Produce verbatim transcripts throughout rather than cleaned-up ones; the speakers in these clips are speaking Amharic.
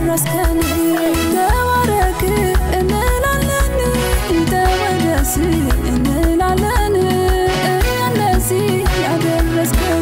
ያደረስከን ተባረክ እንላለን ተወደስ እንላለን እነዚህ ያደረስከን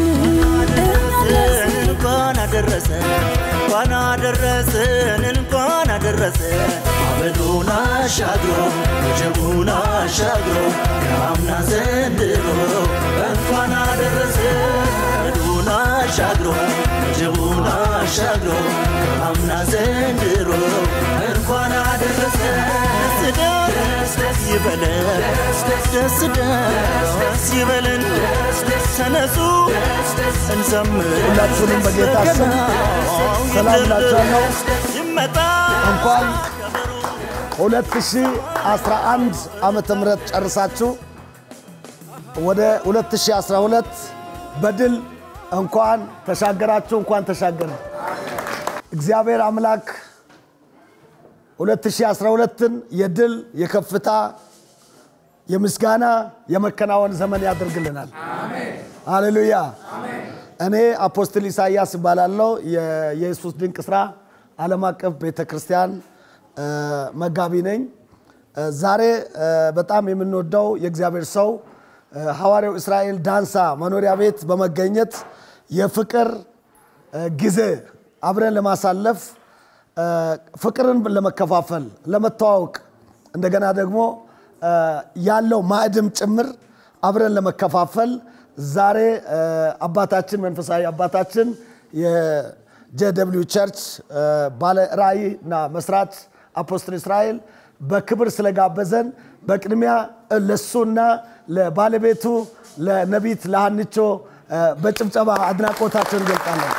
እንኳን አደረሰን እንኳን አደረሰን እንኳን አደረሰን አመዱን አሻግሮ ወጀቡን አሻግሮ ያምና ዘንድሮ እንኳን አደረሰን አመዱን አሻግሮ ወጀቡን አሻግሮ ያምና ዘንድሮ እንኳን አደረሰን ደስ ደስ ይበለን ደስ ደስ ይበለን ተነሱ እንዘምር ሁላችሁንም በጌታ ስም ሰላም ላችኋለሁ እንኳን ሁለት ሺህ አስራ አንድ ዓመተ ምህረት ጨርሳችሁ ወደ ሁለት ሺህ አስራ ሁለት በድል እንኳን ተሻገራችሁ እንኳን ተሻገረ እግዚአብሔር አምላክ ሁለት ሺህ አስራ ሁለትን የድል የከፍታ የምስጋና የመከናወን ዘመን ያደርግልናል አሜን ሃሌሉያ አሜን እኔ አፖስቶል ኢሳይያስ ባላለው የኢየሱስ ድንቅ ስራ ዓለም አቀፍ ቤተክርስቲያን መጋቢ ነኝ ዛሬ በጣም የምንወደው የእግዚአብሔር ሰው ሐዋርያው እስራኤል ዳንሳ መኖሪያ ቤት በመገኘት የፍቅር ጊዜ አብረን ለማሳለፍ ፍቅርን ለመከፋፈል ለመተዋወቅ እንደገና ደግሞ ያለው ማዕድም ጭምር አብረን ለመከፋፈል ዛሬ አባታችን መንፈሳዊ አባታችን የጄደብሊው ቸርች ባለ ራእይና መስራት አፖስቶል እስራኤል በክብር ስለጋበዘን በቅድሚያ ለሱና ለባለቤቱ ለነቢት ለሃንቾ በጭብጨባ አድናቆታችንን ገልጣለን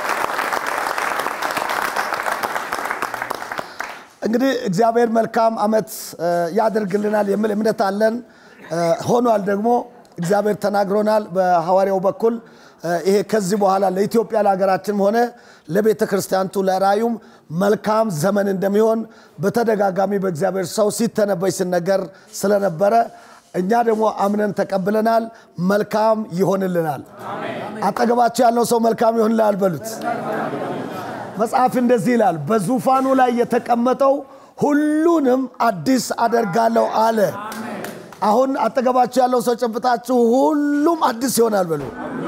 እንግዲህ እግዚአብሔር መልካም አመት ያደርግልናል የሚል እምነት አለን ሆኗል ደግሞ እግዚአብሔር ተናግሮናል በሐዋርያው በኩል ይሄ ከዚህ በኋላ ለኢትዮጵያ ለሀገራችንም ሆነ ለቤተክርስቲያንቱ ለራዩም መልካም ዘመን እንደሚሆን በተደጋጋሚ በእግዚአብሔር ሰው ሲተነበይ ሲነገር ስለነበረ እኛ ደግሞ አምነን ተቀብለናል መልካም ይሆንልናል አሜን አጠገባችሁ ያለው ሰው መልካም ይሆንልሃል በሉት መጽሐፍ እንደዚህ ይላል በዙፋኑ ላይ የተቀመጠው ሁሉንም አዲስ አደርጋለሁ አለ አሜን አሁን አጠገባችሁ ያለው ሰው ጨብጣችሁ ሁሉም አዲስ ይሆናል በሉ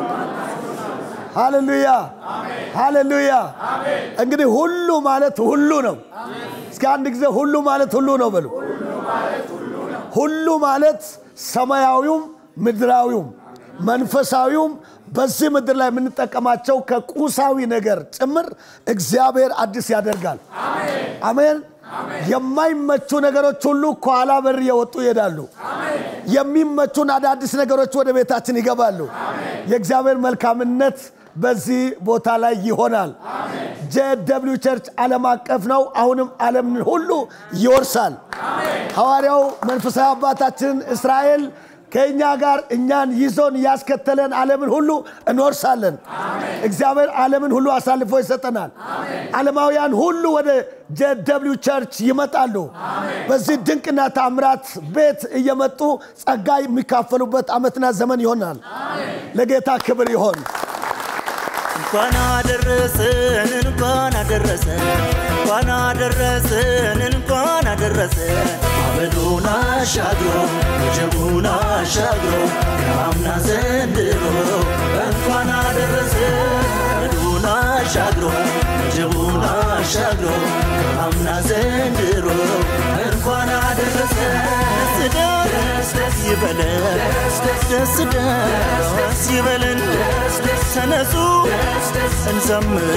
ሃሌሉያ አሜን ሃሌሉያ አሜን እንግዲህ ሁሉ ማለት ሁሉ ነው አሜን እስኪ አንድ ጊዜ ሁሉ ማለት ሁሉ ነው በሉ ሁሉ ማለት ሁሉ ነው ሁሉ ማለት ሰማያዊውም ምድራዊውም መንፈሳዊውም በዚህ ምድር ላይ የምንጠቀማቸው ከቁሳዊ ነገር ጭምር እግዚአብሔር አዲስ ያደርጋል አሜን አሜን የማይመቹ ነገሮች ሁሉ ከኋላ በር የወጡ ይሄዳሉ አሜን የሚመቹን አዳዲስ ነገሮች ወደ ቤታችን ይገባሉ አሜን የእግዚአብሔር መልካምነት በዚህ ቦታ ላይ ይሆናል አሜን ጄደብሊው ቸርች ዓለም አቀፍ ነው አሁንም ዓለምን ሁሉ ይወርሳል አሜን ሐዋርያው መንፈሳዊ አባታችን እስራኤል ከኛ ጋር እኛን ይዞን ያስከተለን ዓለምን ሁሉ እንወርሳለን አሜን እግዚአብሔር ዓለምን ሁሉ አሳልፎ ይሰጠናል አሜን ዓለማውያን ሁሉ ወደ ጄደብሊው ቸርች ይመጣሉ አሜን በዚህ ድንቅና ታምራት ቤት እየመጡ ጸጋ የሚካፈሉበት አመትና ዘመን ይሆናል አሜን ለጌታ ክብር ይሁን እንኳን አደረሰን እንኳን አደረሰን እንኳን አደረሰን እንኳን አደረሰን አመዱን አሻግሮ ወጀቡን አሻግሮ ያምና ዘንድሮ እንኳን አደረሰን አመዱን አሻግሮ ወጀቡን አሻግሮ ያምና ዘንድሮ እንኳን አደረሰን ደስ ደስ ይበለን ደስ ደስ ይበለን ተነሱ እንዘምር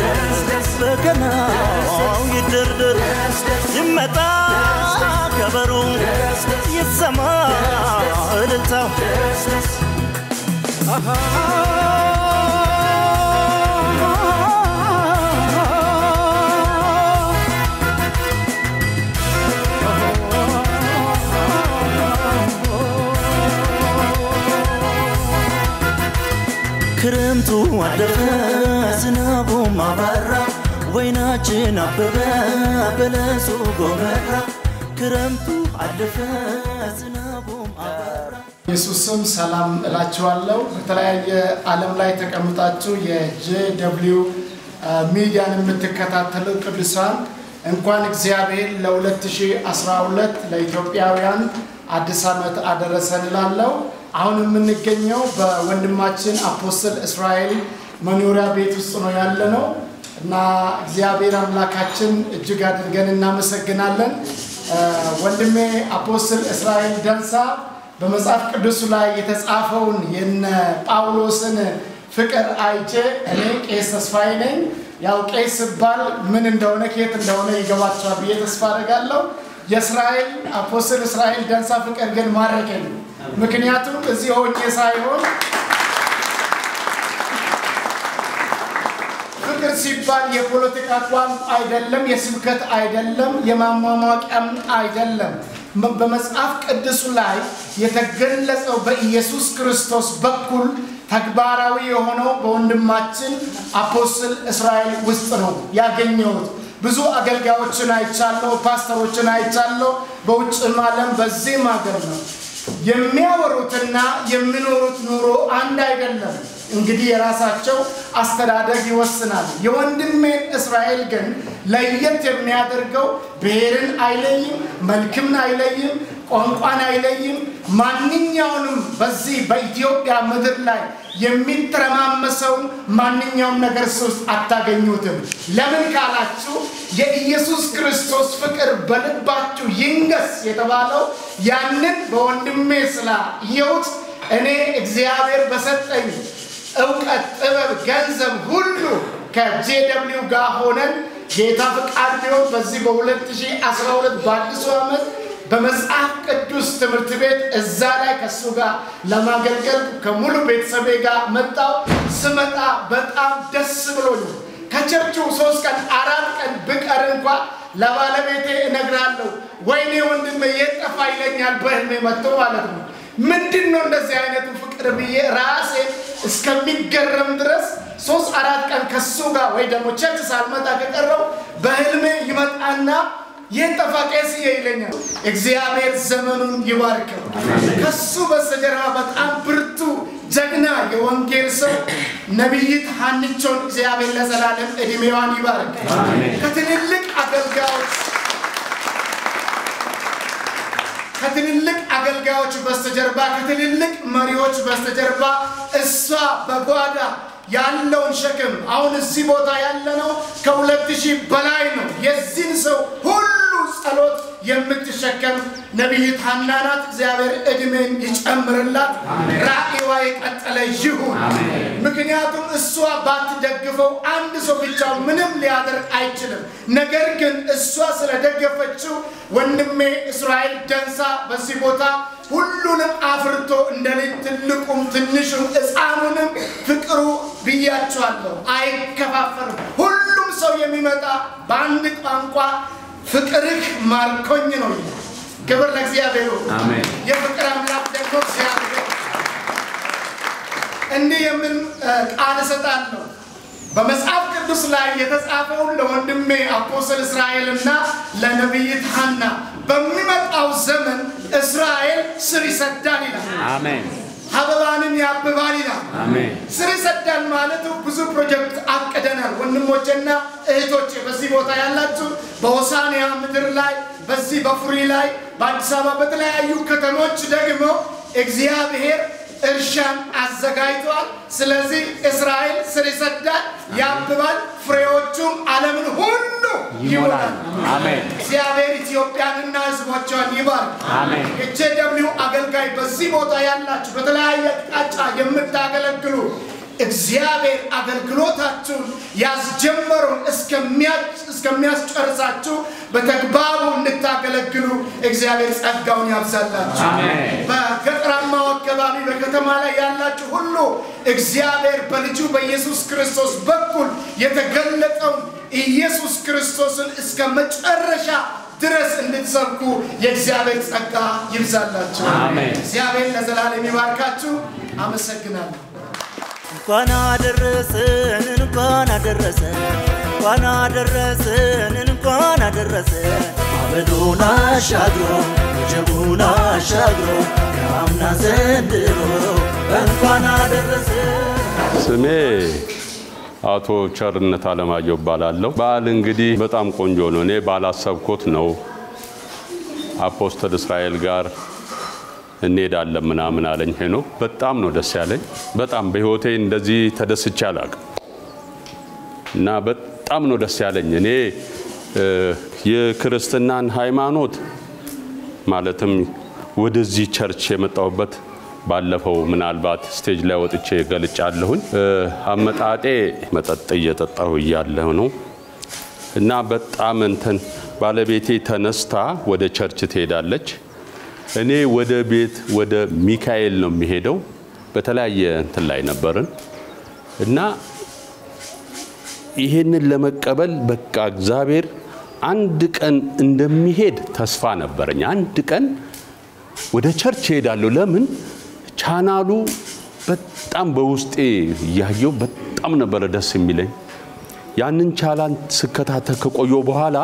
በገናው ይደርደር ይመጣ ከበሩ ይሰማ እልልታው አሃ ክረምቱ አለፈ ዝናቡ ማባራ ወይናችን አበበ በለሱ ጎመራ ክረምቱ አለፈ ዝናቡ ማባራ ኢየሱስም ሰላም እላችኋለሁ በተለያየ ዓለም ላይ ተቀምጣችሁ የጄደብሊው ሚዲያን የምትከታተሉ ቅዱሳን እንኳን እግዚአብሔር ለ2012 ለኢትዮጵያውያን አዲስ ዓመት አደረሰን እላለሁ። አሁን የምንገኘው በወንድማችን አፖስትል እስራኤል መኖሪያ ቤት ውስጥ ነው ያለነው እና እግዚአብሔር አምላካችን እጅግ አድርገን እናመሰግናለን። ወንድሜ አፖስትል እስራኤል ደንሳ በመጽሐፍ ቅዱስ ላይ የተጻፈውን የነ ጳውሎስን ፍቅር አይቼ እኔ ቄስ ተስፋዬ ነኝ ያው ቄስ ባል ምን እንደሆነ ከየት እንደሆነ ይገባችኋል ብዬ ተስፋ አደርጋለሁ። የእስራኤል አፖስትል እስራኤል ደንሳ ፍቅር ግን ማረከኝ። ምክንያቱም እዚህ ሆኜ ሳይሆን ፍቅር ሲባል የፖለቲካ ቋንቋ አይደለም፣ የስብከት አይደለም፣ የማሟሟቂያም አይደለም። በመጽሐፍ ቅዱስ ላይ የተገለጸው በኢየሱስ ክርስቶስ በኩል ተግባራዊ የሆነው በወንድማችን አፖስትል እስራኤል ውስጥ ነው ያገኘሁት። ብዙ አገልጋዮችን አይቻለሁ፣ ፓስተሮችን አይቻለሁ፣ በውጭም ዓለም በዚህም ሀገር ነው። የሚያወሩትና የሚኖሩት ኑሮ አንድ አይደለም። እንግዲህ የራሳቸው አስተዳደግ ይወስናል። የወንድሜን እስራኤል ግን ለየት የሚያደርገው ብሔርን አይለይም፣ መልክን አይለይም፣ ቋንቋን አይለይም። ማንኛውንም በዚህ በኢትዮጵያ ምድር ላይ የሚተረማመሰው ማንኛውም ነገር ሶስት አታገኙትም። ለምን ካላችሁ የኢየሱስ ክርስቶስ ፍቅር በልባችሁ ይንገስ የተባለው ያንን በወንድሜ ስላየሁት እኔ እግዚአብሔር በሰጠኝ እውቀት ጥበብ ገንዘብ ሁሉ ከጄደብሊው ጋር ሆነን ጌታ ፍቃድ ቢሆን በዚህ በ2012 በአዲሱ ዓመት በመጽሐፍ ቅዱስ ትምህርት ቤት እዛ ላይ ከሱ ጋር ለማገልገል ከሙሉ ቤተሰቤ ጋር መጣው። ስመጣ በጣም ደስ ብሎኝ ከቸርቹ ሶስት ቀን አራት ቀን ብቀር እንኳን ለባለቤቴ እነግራለሁ ወይኔ ወንድሜ የጠፋ ይለኛል በህልሜ መጥቶ ማለት ነው። ምንድነው እንደዚህ አይነቱ ፍቅር ብዬ ራሴ እስከሚገረም ድረስ ሶስት አራት ቀን ከሱ ጋር ወይ ደግሞ ቸርች ሳልመጣ ከቀረው በህልሜ ይመጣና የተፋቀስ ይለኛል። እግዚአብሔር ዘመኑን ይባርከው። ከሱ በስተጀርባ በጣም ብርቱ ጀግና የወንጌል ሰው ነብይት ሐንቾን እግዚአብሔር ለዘላለም እድሜዋን ይባርክ። ከትልልቅ አገልጋዮች ከትልልቅ አገልጋዮች በስተጀርባ ከትልልቅ መሪዎች በስተጀርባ እሷ በጓዳ ያለውን ሸክም አሁን እዚህ ቦታ ያለነው ከሁለት ሺህ በላይ ነው። የዚህን ሰው ሁሉ ጸሎት የምትሸከም ነብይት ሐና ናት። እግዚአብሔር እድሜን ይጨምርላት፣ ራእይዋ የቀጠለ ይሁን። ምክንያቱም እሷ ባትደግፈው አንድ ሰው ብቻው ምንም ሊያደርግ አይችልም። ነገር ግን እሷ ስለደገፈችው ወንድሜ እስራኤል ደንሳ በዚህ ቦታ ሁሉንም አፍርቶ እንደልጅ ትልቁም ትንሹም ሕፃኑንም ፍቅሩ ብያቸዋለሁ አይከፋፈልም። ሁሉም ሰው የሚመጣ በአንድ ቋንቋ ፍቅርህ ማርኮኝ ነው። ክብር ለእግዚአብሔር ይሁን። አሜን። የፍቅር አምላክ ደግሞ እግዚአብሔር እንዲህ የሚል ቃል እሰጣለሁ በመጽሐፍ ቅዱስ ላይ የተጻፈው ለወንድሜ አፖስትል እስራኤልና ለነብይት ሐና በሚመጣው ዘመን እስራኤል ስር ይሰዳል ይላል። አሜን። አበባንም ያብባል ይላል። አሜን። ስር ይሰዳል ማለት ብዙ ፕሮጀክት አቅደናል። ወንድሞቼና እህቶቼ በዚህ ቦታ ያላችሁ በሆሳዕና ምድር ላይ በዚህ በፍሪ ላይ በአዲስ አበባ በተለያዩ ከተሞች ደግሞ እግዚአብሔር እርሻን አዘጋጅቷል። ስለዚህ እስራኤል ስር ይሰዳል፣ ያብባል፣ ፍሬዎቹም ዓለምን ሁሉ ይሞላል። አሜን። እግዚአብሔር ኢትዮጵያንና ሕዝቦቿን ይባርክ። አሜን። የጄደብሊው አገልጋይ በዚህ ቦታ ያላችሁ በተለያየ አቅጣጫ የምታገለግሉ እግዚአብሔር አገልግሎታችሁን ያስጀመሩን እስከሚያስጨርሳችሁ በተግባሩ እንድታገለግሉ እግዚአብሔር ጸጋውን ያብዛላችሁ። አሜን። በገጠራማው አካባቢ በከተማ ላይ ያላችሁ ሁሉ እግዚአብሔር በልጁ በኢየሱስ ክርስቶስ በኩል የተገለጠው ኢየሱስ ክርስቶስን እስከ መጨረሻ ድረስ እንድትሰብኩ የእግዚአብሔር ጸጋ ይብዛላችሁ። አሜን። እግዚአብሔር ለዘላለም ይባርካችሁ። አመሰግናለሁ። እንኳን አደረሰን እንኳን አደረሰን እንኳን አደረሰን እንኳን አደረሰን አመዱን አሻግሮ ጀቡን አሻግሮ ያምና ዘንድሮ እንኳን አደረሰን። ስሜ አቶ ቸርነት አለማየሁ ባላለው በዓል እንግዲህ በጣም ቆንጆ ነው እኔ ባላሰብኩት ነው አፖስቶል እስራኤል ጋር እንሄዳለን ምናምን አለኝ ሄኖ በጣም ነው ደስ ያለኝ በጣም በህይወቴ እንደዚህ ተደስቼ አላውቅም እና በጣም ነው ደስ ያለኝ እኔ የክርስትናን ሃይማኖት ማለትም ወደዚህ ቸርች የመጣሁበት ባለፈው ምናልባት ስቴጅ ላይ ወጥቼ ገልጫለሁኝ አመጣጤ መጠጥ እየጠጣሁ ያለው ነው እና በጣም እንትን ባለቤቴ ተነስታ ወደ ቸርች ትሄዳለች እኔ ወደ ቤት ወደ ሚካኤል ነው የሚሄደው በተለያየ እንትን ላይ ነበርን እና ይሄንን ለመቀበል በቃ እግዚአብሔር አንድ ቀን እንደሚሄድ ተስፋ ነበርኝ አንድ ቀን ወደ ቸርች ሄዳለሁ ለምን ቻናሉ በጣም በውስጤ ያየው በጣም ነበር ደስ የሚለኝ ያንን ቻላን ስከታተል ከቆየው በኋላ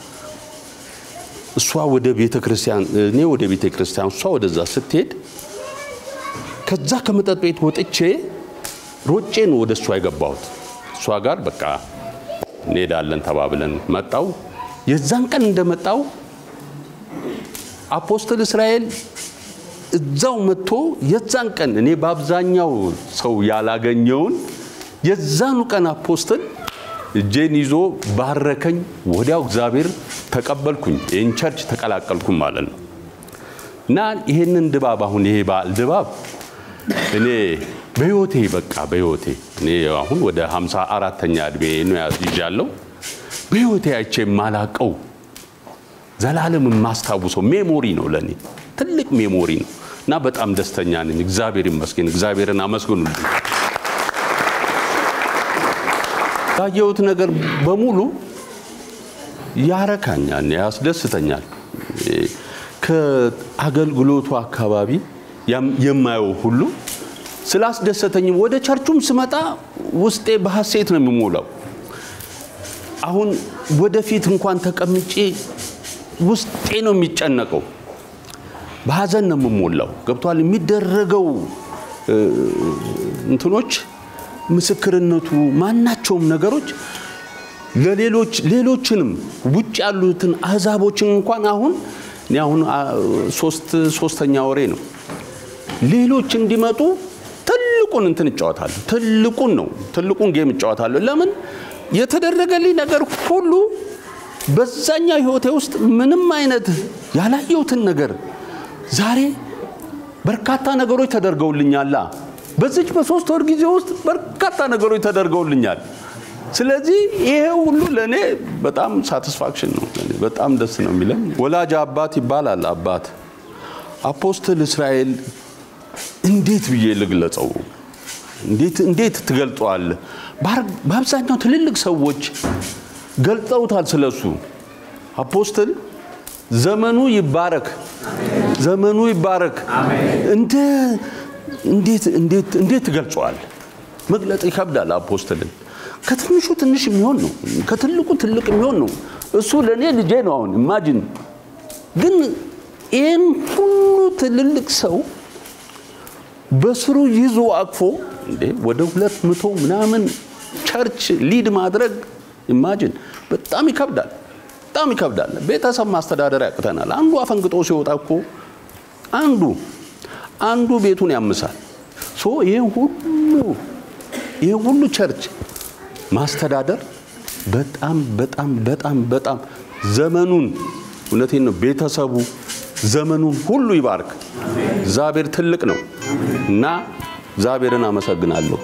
እሷ ወደ ቤተክርስቲያን እኔ ወደ ቤተክርስቲያን እሷ ወደዛ ስትሄድ ከዛ ከመጠጥ ቤት ወጥቼ ሮጬ ነው ወደ እሷ የገባሁት እሷ ጋር በቃ እንሄዳለን ተባብለን መጣው የዛን ቀን እንደመጣው አፖስቶል እስራኤል እዛው መጥቶ የዛን ቀን እኔ በአብዛኛው ሰው ያላገኘውን የዛኑ ቀን አፖስቶል እጄን ይዞ ባረከኝ ወዲያው እግዚአብሔር ተቀበልኩኝ ይህን ቸርች ተቀላቀልኩ ማለት ነው እና ይሄንን ድባብ አሁን ይሄ በዓል ድባብ እኔ በህይወቴ በቃ በህይወቴ እኔ አሁን ወደ ሃምሳ አራተኛ እድሜ ነው ያዝጃለሁ በህይወቴ አይቼ ማላቀው ዘላለም ማስታውሰው ሜሞሪ ነው ለኔ ትልቅ ሜሞሪ ነው እና በጣም ደስተኛ ነኝ እግዚአብሔር ይመስገን እግዚአብሔርን አመስግኑልኝ ያየሁት ነገር በሙሉ ያረካኛል ያስደስተኛል ከአገልግሎቱ አካባቢ የማየው ሁሉ ስላስደሰተኝ ወደ ቸርቹም ስመጣ ውስጤ በሐሴት ነው የሚሞላው አሁን ወደፊት እንኳን ተቀምጬ ውስጤ ነው የሚጨነቀው በሐዘን ነው የምሞላው ገብቷል የሚደረገው እንትኖች ምስክርነቱ ማናቸውም ነገሮች ለሌሎች ሌሎችንም ውጭ ያሉትን አዛቦችን እንኳን አሁን እኔ አሁን ሶስት ሶስተኛ ወሬ ነው ሌሎች እንዲመጡ ትልቁን እንትን እጫወታለሁ ትልቁን ነው ትልቁን ጌም እጫወታለሁ ለምን የተደረገልኝ ነገር ሁሉ በዛኛ ህይወቴ ውስጥ ምንም አይነት ያላየሁትን ነገር ዛሬ በርካታ ነገሮች ተደርገውልኛል በዚህ በሶስት ወር ጊዜ ውስጥ በርካታ ነገሮች ተደርገውልኛል ስለዚህ ይሄ ሁሉ ለኔ በጣም ሳቲስፋክሽን ነው በጣም ደስ ነው የሚለኝ ወላጅ አባት ይባላል አባት አፖስቶል እስራኤል እንዴት ብዬ ልግለጸው እንዴት እንዴት ትገልጧል በአብዛኛው ትልልቅ ሰዎች ገልጠውታል ስለሱ አፖስቶል ዘመኑ ይባረክ ዘመኑ ይባረክ እንደ እንዴት እንዴት እንዴት ትገልጿል መግለጥ ይከብዳል አፖስቶልን ከትንሹ ትንሽ የሚሆን ነው ከትልቁ ትልቅ የሚሆን ነው እሱ ለኔ ልጄ ነው አሁን ኢማጂን ግን ይሄን ሁሉ ትልልቅ ሰው በስሩ ይዞ አቅፎ እንዴ ወደ ሁለት መቶ ምናምን ቸርች ሊድ ማድረግ ኢማጂን በጣም ይከብዳል በጣም ይከብዳል ቤተሰብ ማስተዳደር ያቅተናል አንዱ አፈንግጦ ሲወጣኮ አንዱ አንዱ ቤቱን ያምሳል ሶ ይሄ ሁሉ ይሄ ሁሉ ቸርች ማስተዳደር በጣም በጣም በጣም በጣም ዘመኑን እውነቴን ነው ቤተሰቡ ዘመኑን ሁሉ ይባርክ እግዚአብሔር ትልቅ ነው እና እግዚአብሔርን አመሰግናለሁ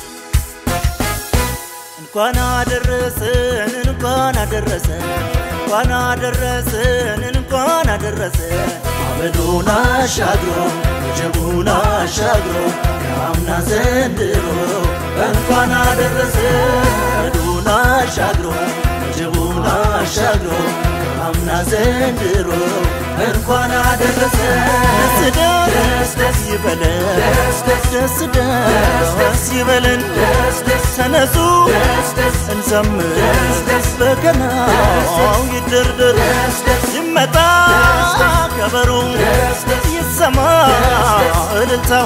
እንኳን አደረሰን እንኳን አደረሰን እንኳን አደረሰን እንኳን አደረሰን አመዱን አሻግሮ ጀቡን አሻግሮ ያምና ዘንድሮ እንኳን አደረሰን አመዱን አሻግሮ ጀቡን አሻግሮ ያምና ዘንድሮ እንኳን አደረሰን ደስ ደስ ይበለን ደስ ደስ ደስ ይበለን ተነሱ እንዘምር በገናው ይደርደር ይመጣ ከበሮ ይሰማ እልልታው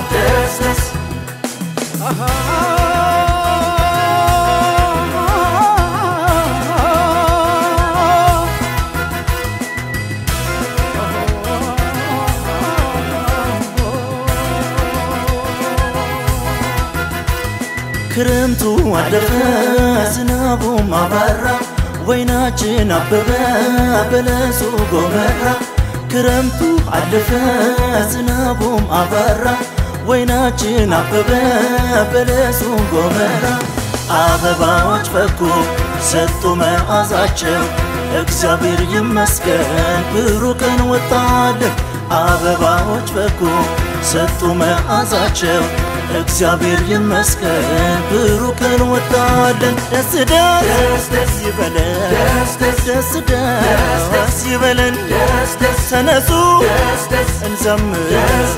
ክረምቱ አለፈ ዝናቡም አባራ ወይናችን አበበ በለሱ ጎመራ ክረምቱ አለፈ ዝናቡም አባራ ወይናችን አበበ በለሱ ጎመራ አበባዎች ፈኩ ሰጡ መዓዛቸው እግዚአብሔር ይመስገን ብሩህ ቀን ወጣልን አበባዎች ፈኩ ሰጡ መዓዛቸው እግዚአብሔር ይመስገን ብሩህ ቀን ወጣልን ደስ ደስ ይበለን ደስ ደስ ደስ ይበለን ተነሱ እንዘምር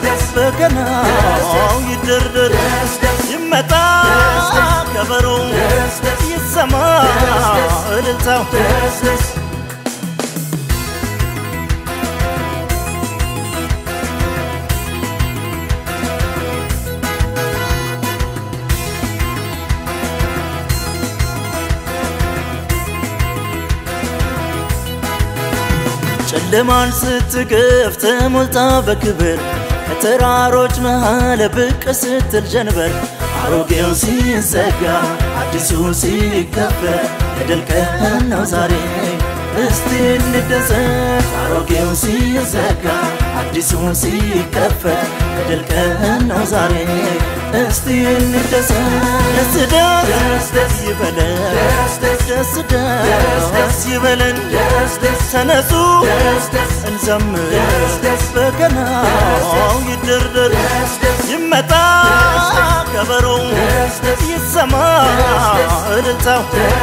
በገናው ይደርደር ይመጣ ከበሮ ይሰማ እልልታው ጨለማን ስትገፍ ተሞልታ በክብር ከተራሮች መሃል ብቅ ስትል ጀንበር አሮጌው ሲዘጋ አዲሱ ሲከፈት የድል ቀን ነው ዛሬ እስቲ እንደሰት አሮጌው ሲዘጋ አዲሱ ሲከፈት የድል ቀን ነው ዛሬ እስቲ እንደሰት ደስ ደስ ይበለን ደስ ደስ ይበለን ተነሱ እንዘምር በገናው ይደርደር ይመጣ ከበሮ ይሰማ እልልታው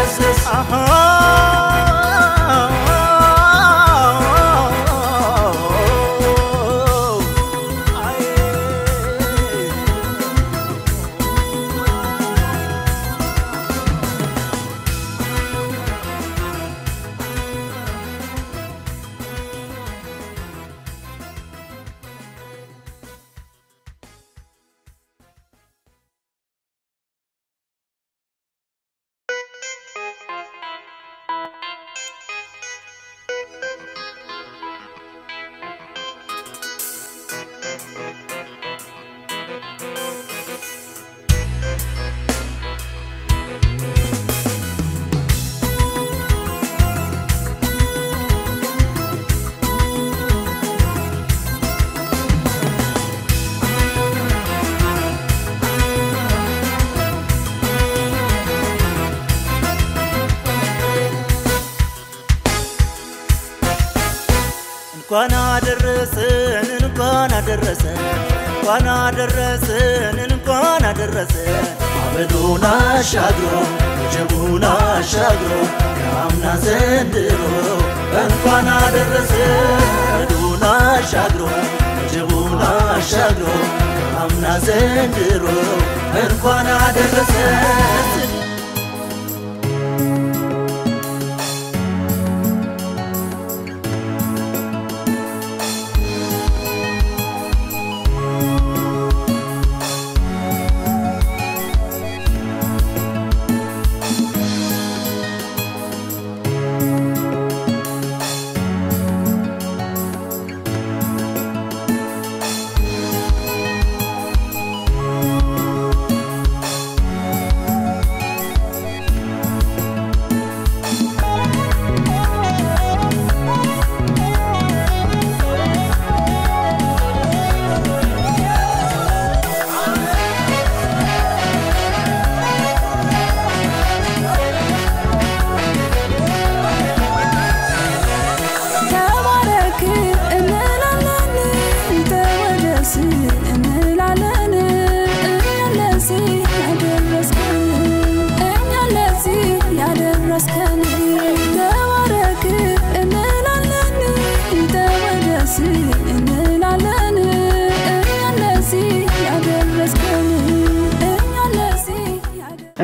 እንኳን አደረሰን እንኳን አደረሰን እንኳን አደረሰን እንኳን አደረሰን አመዱን አሻግሮ ጀቡን አሻግሮ ያምና ዘንድሮ እንኳን አደረሰን አመዱን አሻግሮ ጀቡን አሻግሮ ያምና ዘንድሮ እንኳን አደረሰን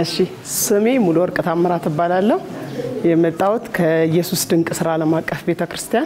እሺ ስሜ ሙሉ ወርቅ ታምራት እባላለሁ የመጣሁት ከኢየሱስ ድንቅ ስራ ዓለም አቀፍ ቤተክርስቲያን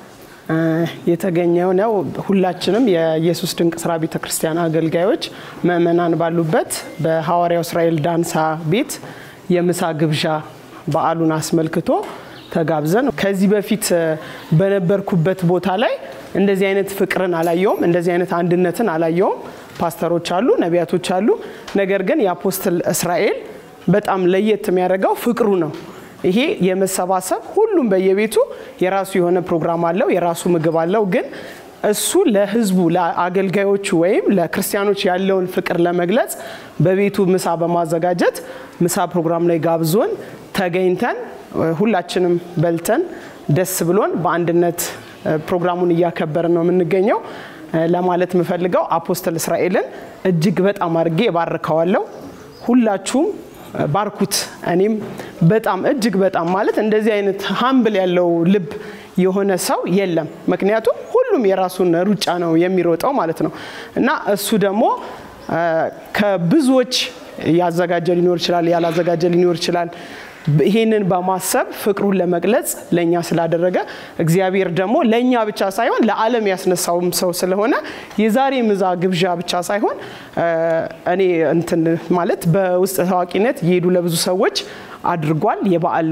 የተገኘው ነው ሁላችንም የኢየሱስ ድንቅ ስራ ቤተክርስቲያን አገልጋዮች መመናን ባሉበት በሐዋርያው እስራኤል ዳንሳ ቤት የምሳ ግብዣ በዓሉን አስመልክቶ ተጋብዘን ከዚህ በፊት በነበርኩበት ቦታ ላይ እንደዚህ አይነት ፍቅርን አላየውም እንደዚህ አይነት አንድነትን አላየውም ፓስተሮች አሉ ነቢያቶች አሉ ነገር ግን የአፖስትል እስራኤል በጣም ለየት የሚያደርገው ፍቅሩ ነው ይሄ የመሰባሰብ ሁሉም በየቤቱ የራሱ የሆነ ፕሮግራም አለው የራሱ ምግብ አለው ግን እሱ ለህዝቡ ለአገልጋዮቹ ወይም ለክርስቲያኖች ያለውን ፍቅር ለመግለጽ በቤቱ ምሳ በማዘጋጀት ምሳ ፕሮግራም ላይ ጋብዞን ተገኝተን ሁላችንም በልተን ደስ ብሎን በአንድነት ፕሮግራሙን ያከበርን ነው የምንገኘው ለማለት ምፈልገው አፖስትል እስራኤልን እጅግ በጣም አርጌ ባርከዋለሁ ሁላችሁም ባርኩት እኔም በጣም እጅግ በጣም ማለት እንደዚህ አይነት ሃምብል ያለው ልብ የሆነ ሰው የለም ምክንያቱም ሁሉም የራሱን ሩጫ ነው የሚሮጠው ማለት ነው እና እሱ ደግሞ ከብዙዎች ያዘጋጀ ሊኖር ይችላል ያላዘጋጀ ሊኖር ይችላል ይሄንን በማሰብ ፍቅሩን ለመግለጽ ለኛ ስላደረገ እግዚአብሔር ደግሞ ለኛ ብቻ ሳይሆን ለዓለም ያስነሳውም ሰው ስለሆነ የዛሬ ምዛ ግብዣ ብቻ ሳይሆን እኔ እንትን ማለት በውስጥ ታዋቂነት ይሄዱ ለብዙ ሰዎች አድርጓል የበዓል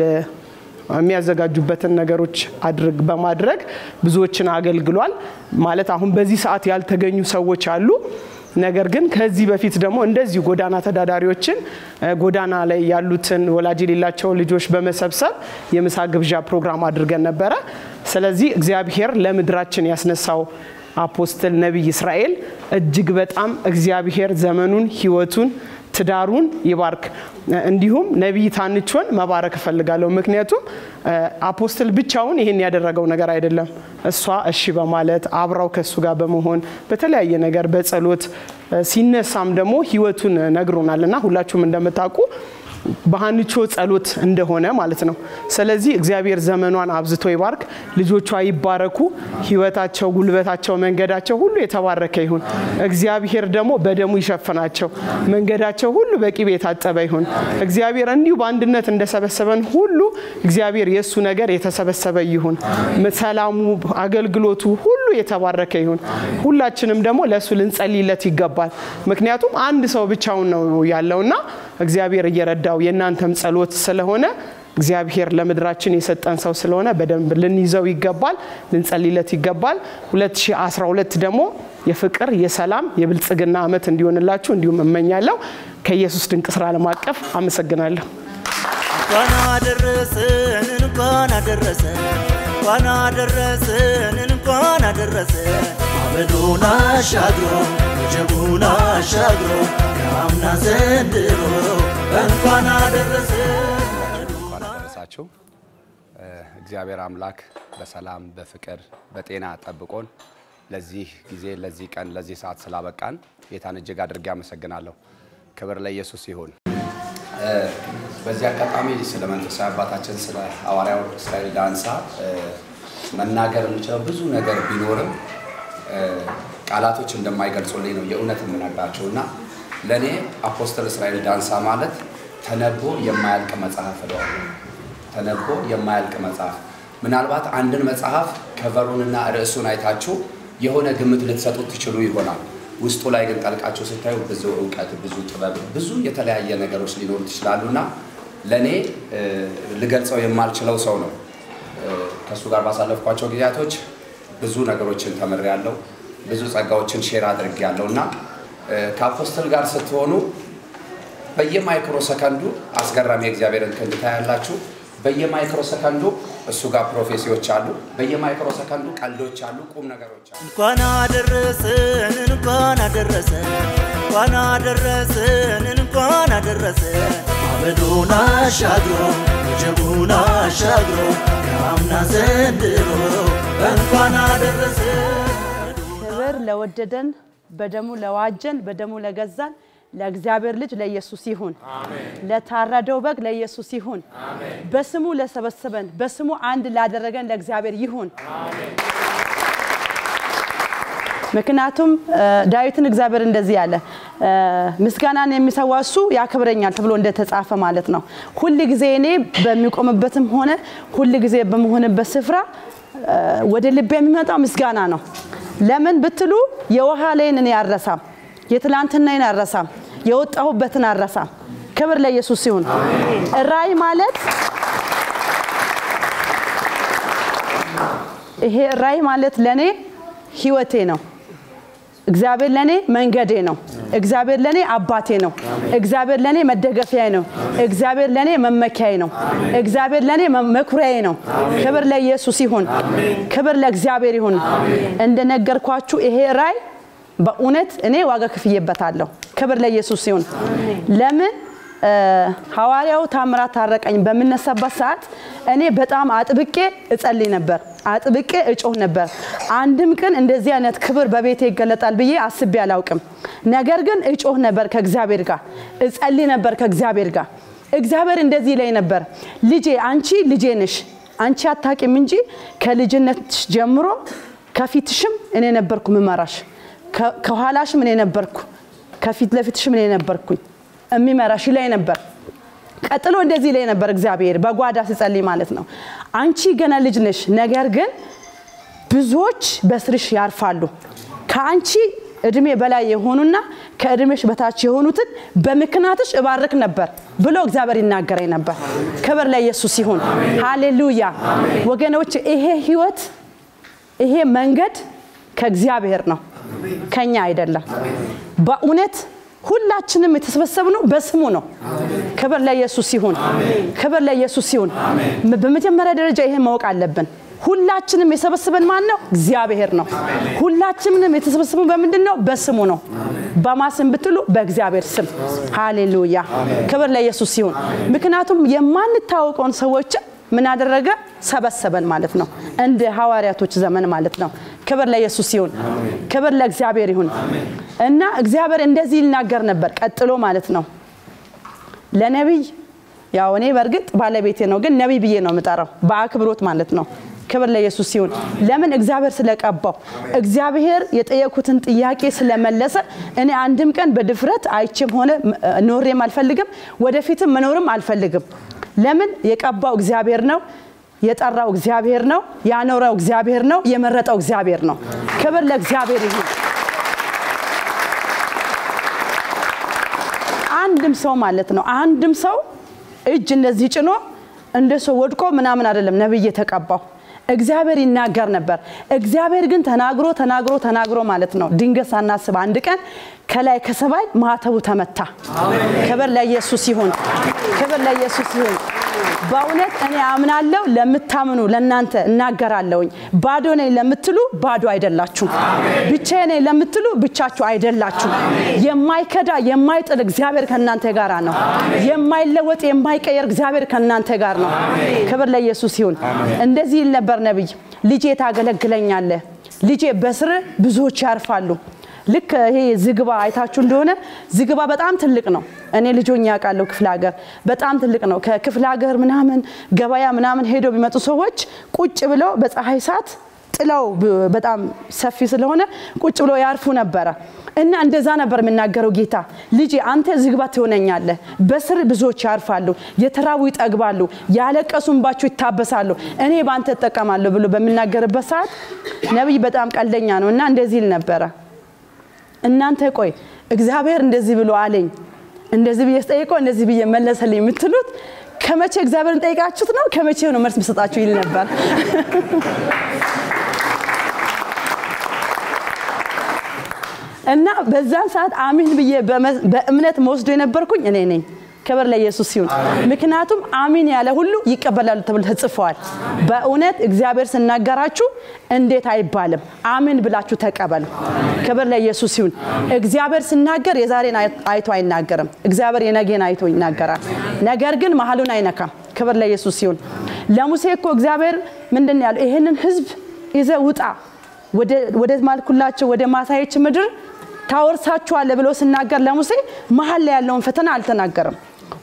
የሚያዘጋጁበትን ነገሮች አድርግ በማድረግ ብዙዎችን አገልግሏል ማለት አሁን በዚህ ሰዓት ያልተገኙ ሰዎች አሉ ነገር ግን ከዚህ በፊት ደግሞ እንደዚህ ጎዳና ተዳዳሪዎችን ጎዳና ላይ ያሉትን ወላጅ የሌላቸው ልጆች በመሰብሰብ የምሳ ግብዣ ፕሮግራም አድርገን ነበር ስለዚህ እግዚአብሔር ለምድራችን ያስነሳው አፖስትል ነብይ እስራኤል እጅግ በጣም እግዚአብሔር ዘመኑን ህይወቱን ትዳሩን ይባርክ እንዲሁም ነብይ ታንቾን መባረክ ፈልጋለሁ ምክንያቱም አፖስትል ብቻውን ይሄን ያደረገው ነገር አይደለም እሷ እሺ በማለት አብራው ከሱ ጋር በመሆን በተለያየ ነገር በጸሎት ሲነሳም ደግሞ ህይወቱን ነግሮናልና ሁላችሁም እንደምታውቁ በሃንቾ ጸሎት እንደሆነ ማለት ነው ስለዚህ እግዚአብሔር ዘመኗን አብዝቶ ይባርክ ልጆቿ ይባረኩ ህይወታቸው ጉልበታቸው መንገዳቸው ሁሉ የተባረከ ይሁን እግዚአብሔር ደግሞ በደሙ ይሸፈናቸው መንገዳቸው ሁሉ በቂቤ የታጠበ ይሁን እግዚአብሔር እንዲሁ በአንድነት እንደሰበሰበን ሁሉ እግዚአብሔር የሱ ነገር የተሰበሰበ ይሁን ሰላሙ አገልግሎቱ ሁሉ የተባረከ ይሁን ሁላችንም ደግሞ ለሱ ልንጸልይለት ይገባል ምክንያቱም አንድ ሰው ብቻውን ነው ያለውና እግዚአብሔር እየረዳው የናንተም ጸሎት ስለሆነ እግዚአብሔር ለምድራችን የሰጠን ሰው ስለሆነ በደንብ ልንይዘው ይገባል ልንጸልይለት ይገባል ሁለት ሺህ አስራ ሁለት ደግሞ የፍቅር የሰላም የብልጽግና አመት እንዲሆንላችሁ እንዲሁም እመኛለሁ ከኢየሱስ ድንቅ ስራ ዓለም አቀፍ አመሰግናለሁ እንኳን አደረሰን እንኳን አደረሰን እንኳን አደረሰን እንኳን አደረሰን አበዱና ሻግሮ ጀቡና ሻግሮ ያምና ዘንድሮ እንኳን አደረሰን እንኳን አደረሳችሁ እግዚአብሔር አምላክ በሰላም በፍቅር በጤና ጠብቆን ለዚህ ጊዜ ለዚህ ቀን ለዚህ ሰዓት ስላበቃን ጌታን እጅግ አድርጌ አመሰግናለሁ ክብር ለኢየሱስ ይሁን በዚህ አጋጣሚ ስለ መንፈሳዊ አባታችን ስለ ሐዋርያው እስራኤል ዳንሳ መናገር እንችላለን ብዙ ነገር ቢኖርም ቃላቶች እንደማይገልጹልኝ ነው የእውነት የምነግራቸውና ለኔ አፖስትል እስራኤል ዳንሳ ማለት ተነቦ የማያልቅ መጽሐፍ ነው ተነቦ የማያልቅ መጽሐፍ ምናልባት አንድን መጽሐፍ ከቨሩንና ርዕሱን አይታችሁ የሆነ ግምት ልትሰጡት ትችሉ ይሆናል ውስጡ ላይ ግን ጠልቃችሁ ስታዩ ብዙ ዕውቀት ብዙ ጥበብ ብዙ የተለያየ ነገሮች ሊኖሩ ይችላሉና ለኔ ልገልጸው የማልችለው ሰው ነው ከሱ ጋር ባሳለፍኳቸው ጊዜያቶች ብዙ ነገሮችን ተመሪያለሁ ብዙ ጸጋዎችን ሼር አድርጌያለሁና ከአፖስትል ጋር ስትሆኑ በየማይክሮ ሰከንዱ አስገራሚ እግዚአብሔርን ክንድ ታያላችሁ በየማይክሮ ሰከንዱ እሱ ጋር ፕሮፌሲዎች አሉ በየማይክሮ ሰከንዱ ቀልዶች አሉ ቁም ነገሮች አሉ እንኳን አደረሰን እንኳን አደረሰን እንኳን አደረሰን እንኳን አደረሰን አበዱና ሻግሮ ጀቡና ሻግሮ ያምና ዘንድሮ እንኳን አደረሰን ክብር ለወደደን በደሙ ለዋጀን በደሙ ለገዛን ለእግዚአብሔር ልጅ ለኢየሱስ ይሁን አሜን ለታረደው በግ ለኢየሱስ ይሁን አሜን በስሙ ለሰበሰበን በስሙ አንድ ላደረገን ለእግዚአብሔር ይሁን አሜን ምክንያቱም ዳዊትን እግዚአብሔር እንደዚህ ያለ ምስጋናን የሚሰዋ እሱ ያከብረኛል ተብሎ እንደተጻፈ ማለት ነው። ሁሉ ጊዜ እኔ በሚቆምበትም ሆነ ሁሉ ጊዜ በመሆንበት ስፍራ ወደ ልቤ የሚመጣው ምስጋና ነው። ለምን ብትሉ የውሃ ላይን እኔ አረሳም፣ የትላንትናዬን አረሳም፣ የወጣሁበትን አረሳም። ክብር ለኢየሱስ ይሁን። ራይ ማለት ይሄ ራይ ማለት ለኔ ህይወቴ ነው። እግዚአብሔር ለኔ መንገዴ ነው። እግዚአብሔር ለኔ አባቴ ነው። እግዚአብሔር ለኔ መደገፊያዬ ነው። እግዚአብሔር ለኔ መመኪያዬ ነው። እግዚአብሔር ለኔ መኩሪያዬ ነው። ክብር ለኢየሱስ ይሁን። ክብር ለእግዚአብሔር ይሁን። እንደነገርኳችሁ ይሄ ራይ በእውነት እኔ ዋጋ ከፍዬበታለሁ። ክብር ለኢየሱስ ይሁን። ለምን ሐዋርያው ታምራት ታረቀኝ በመነሳበት ሰዓት እኔ በጣም አጥብቄ እጸልይ ነበር፣ አጥብቄ እጮህ ነበር። አንድም ቀን እንደዚህ አይነት ክብር በቤቴ ይገለጣል ብዬ አስቤ አላውቅም። ነገር ግን እጮህ ነበር ከእግዚአብሔር ጋር፣ እጸልይ ነበር ከእግዚአብሔር ጋር። እግዚአብሔር እንደዚህ ላይ ነበር፣ ልጄ አንቺ ልጄ ነሽ፣ አንቺ አታቂም እንጂ ከልጅነትሽ ጀምሮ ከፊትሽም እኔ ነበርኩ መመራሽ፣ ከኋላሽም እኔ ነበርኩ፣ ከፊት ለፊትሽም እኔ ነበርኩኝ እሚመራሽ ላይ ነበር። ቀጥሎ እንደዚህ ላይ ነበር እግዚአብሔር በጓዳ ሲጸልይ ማለት ነው። አንቺ ገና ልጅ ነሽ፣ ነገር ግን ብዙዎች በስርሽ ያርፋሉ። ከአንቺ እድሜ በላይ የሆኑና ከእድሜሽ በታች የሆኑትን በመክናትሽ እባርክ ነበር ብሎ እግዚአብሔር ይናገረኝ ነበር። ክብር ለኢየሱስ ይሁን። ሃሌሉያ ወገኖች፣ ይሄ ህይወት ይሄ መንገድ ከእግዚአብሔር ነው፣ ከኛ አይደለም። በእውነት ሁላችንም የተሰበሰብነው በስሙ ነው። ክብር ለኢየሱስ ይሁን። ክብር ለኢየሱስ ይሁን። በመጀመሪያ ደረጃ ይሄ ማወቅ አለብን። ሁላችንም የሰበሰበን ማን ነው? እግዚአብሔር ነው። ሁላችንም የተሰበሰበን በምንድነው? በስሙ ነው። በማስም ብትሉ በእግዚአብሔር ስም። ሃሌሉያ ክብር ለኢየሱስ ይሁን። ምክንያቱም የማንታወቀውን ሰዎች ምን አደረገ? ሰበሰበን ማለት ነው። እንደ ሐዋርያቶች ዘመን ማለት ነው። ክብር ለኢየሱስ ይሁን። ክብር ለእግዚአብሔር ይሁን። እና እግዚአብሔር እንደዚህ ይናገር ነበር ቀጥሎ ማለት ነው ለነብይ። ያው እኔ በርግጥ ባለቤቴ ነው፣ ግን ነብይ ብዬ ነው የምጠራው በአክብሮት ማለት ነው። ክብር ለኢየሱስ ይሁን። ለምን? እግዚአብሔር ስለቀባው፣ እግዚአብሔር የጠየቁትን ጥያቄ ስለመለሰ እኔ አንድም ቀን በድፍረት አይቼም ሆነ ኖሬም አልፈልግም፣ ወደፊትም መኖርም አልፈልግም። ለምን? የቀባው እግዚአብሔር ነው፣ የጠራው እግዚአብሔር ነው፣ ያኖረው እግዚአብሔር ነው፣ የመረጠው እግዚአብሔር ነው። ክብር ለእግዚአብሔር ይሁን። አንድም ሰው ማለት ነው አንድም ሰው እጅ እንደዚህ ጭኖ እንደሰው ወድቆ ምናምን አይደለም ነብይ የተቀባው። እግዚአብሔር ይናገር ነበር። እግዚአብሔር ግን ተናግሮ ተናግሮ ተናግሮ ማለት ነው ድንገት ሳናስብ አንድ ቀን ከላይ ከሰማይ ማተቡ ተመታ። ክብር ለኢየሱስ ይሁን። ክብር ለኢየሱስ ይሁን። በእውነት እኔ አምናለሁ ለምታምኑ ለናንተ እናገራለሁኝ። ባዶ ነኝ ለምትሉ ባዶ አይደላችሁ። ብቻዬ ነኝ ለምትሉ ብቻችሁ አይደላችሁ። የማይከዳ የማይጥል እግዚአብሔር ከናንተ ጋር ነው። የማይለወጥ የማይቀየር እግዚአብሔር ከናንተ ጋር ነው። ክብር ለኢየሱስ ይሁን። እንደዚህ ይል ነበር ነብይ፣ ልጄ ታገለግለኛለህ፣ ልጄ በስር ብዙዎች ያርፋሉ። ልክ ይሄ ዝግባ አይታችሁ እንደሆነ ዝግባ በጣም ትልቅ ነው። እኔ ልጆኛ ያቃለው ክፍለ ሀገር በጣም ትልቅ ነው። ከክፍለ ሀገር ምናምን ገበያ ምናምን ሄዶ ቢመጡ ሰዎች ቁጭ ብለው በፀሐይ ሰዓት ጥለው በጣም ሰፊ ስለሆነ ቁጭ ብለው ያርፉ ነበር። እና እንደዛ ነበር የሚናገረው ጌታ፣ ልጄ አንተ ዝግባ ትሆነኛለህ፣ በስር ብዙዎች ያርፋሉ፣ የተራቡ ይጠግባሉ፣ ያለቀሱንባቸው ይታበሳሉ፣ እኔ ባንተ ተጠቀማለሁ ብሎ በሚናገርበት ሰዓት ነብይ በጣም ቀልደኛ ነው እና እንደዚህ ይል ነበር፣ እናንተ ቆይ እግዚአብሔር እንደዚህ ብሎ አለኝ፣ እንደዚህ ብየስጠይቀው እንደዚህ ብየ መለሰልኝ የምትሉት ከመቼ እግዚአብሔርን ጠይቃችሁት ነው? ከመቼ ነው መልስ መስጣችሁ ይል ነበር። እና በዛን ሰዓት አሜን ብዬ በእምነት መወስዶ የነበርኩኝ እኔ ነኝ። ክብር ለኢየሱስ ይሁን። ምክንያቱም አሜን ያለ ሁሉ ይቀበላል ተብሎ ተጽፏል። በእውነት እግዚአብሔር ሲናገራችሁ እንዴት አይባልም? አሜን ብላችሁ ተቀበሉ። ክብር ለኢየሱስ ይሁን። እግዚአብሔር ሲናገር የዛሬን አይቶ አይናገርም። እግዚአብሔር የነገን አይቶ ይናገራል። ነገር ግን መሐሉን አይነካም። ክብር ለኢየሱስ ይሁን። ለሙሴ እኮ እግዚአብሔር ምንድን ያለው? ይሄንን ህዝብ ይዘህ ውጣ፣ ወደ ወደ ማልኩላቸው ወደ ማሳየች ምድር ታወርሳችኋል ብሎ ሲናገር ለሙሴ መሐል ላይ ያለውን ፈተና አልተናገረም።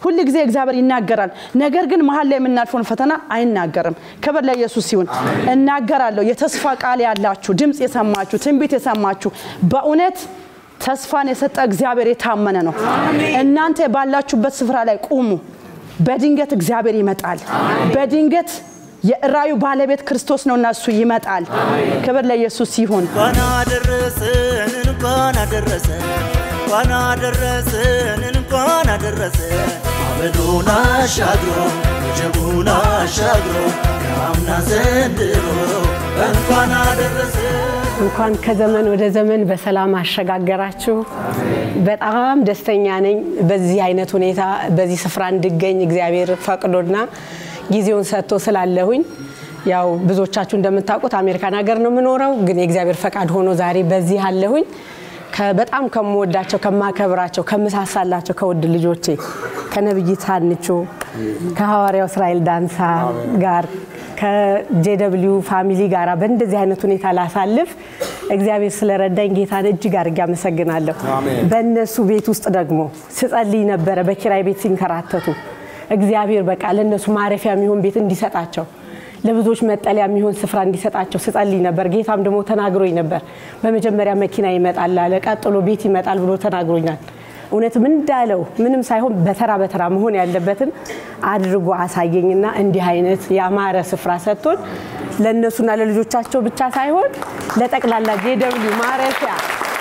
ሁሉ ጊዜ እግዚአብሔር ይናገራል ነገር ግን መሃል ላይ የምናልፈውን ፈተና አይናገርም ክብር ለኢየሱስ ይሁን እናገራለሁ የተስፋ ቃል ያላችሁ ድምጽ የሰማችሁ ትንቢት የሰማችሁ በእውነት ተስፋን የሰጠ እግዚአብሔር የታመነ ነው እናንተ ባላችሁበት ስፍራ ላይ ቁሙ በድንገት እግዚአብሔር ይመጣል በድንገት የራዩ ባለቤት ክርስቶስ ነውና እሱ ይመጣል ክብር ለኢየሱስ ይሁን እንኳን አደረሰን እንኳን አደረሰን እንኳን አደረሰን እንኳን አደረሰን አመዱን አሻግሮ ጀቡን አሻግሮ ያምና ዘንድሮ እንኳን አደረሰን እንኳን ከዘመን ወደ ዘመን በሰላም አሸጋገራችሁ በጣም ደስተኛ ነኝ በዚህ አይነት ሁኔታ በዚህ ስፍራ እንድገኝ እግዚአብሔር ፈቅዶና ጊዜውን ሰጥቶ ስላለሁኝ ያው ብዙዎቻችሁ እንደምታውቁት አሜሪካን ሀገር ነው ምኖረው ግን የእግዚአብሔር ፈቃድ ሆኖ ዛሬ በዚህ አለሁኝ ከበጣም ከመወዳቸው ከማከብራቸው ከምሳሳላቸው ከወድ ልጆቼ ከነብይት ሀንቾ ከሐዋርያው እስራኤል ዳንሳ ጋር ከጄደብሊው ፋሚሊ ጋራ በእንደዚህ አይነት ሁኔታ ላሳልፍ እግዚአብሔር ስለረዳኝ ጌታን እጅግ አድርጌ አመሰግናለሁ በእነሱ ቤት ውስጥ ደግሞ ስጸልይ ነበር በኪራይ ቤት ሲንከራተቱ እግዚአብሔር በቃ ለነሱ ማረፊያ የሚሆን ቤት እንዲሰጣቸው ለብዙዎች መጠለያ የሚሆን ስፍራ እንዲሰጣቸው ስጸልይ ነበር ጌታም ደግሞ ተናግሮኝ ነበር በመጀመሪያ መኪና ይመጣል አለ ቀጥሎ ቤት ይመጣል ብሎ ተናግሮኛል እውነት ምን እንዳለው ምንም ሳይሆን በተራ በተራ መሆን ያለበትን አድርጎ አሳየኝና እንዲህ አይነት ያማረ ስፍራ ሰጥቶን ለነሱና ለልጆቻቸው ብቻ ሳይሆን ለጠቅላላ ጄደብሊው ማረፊያ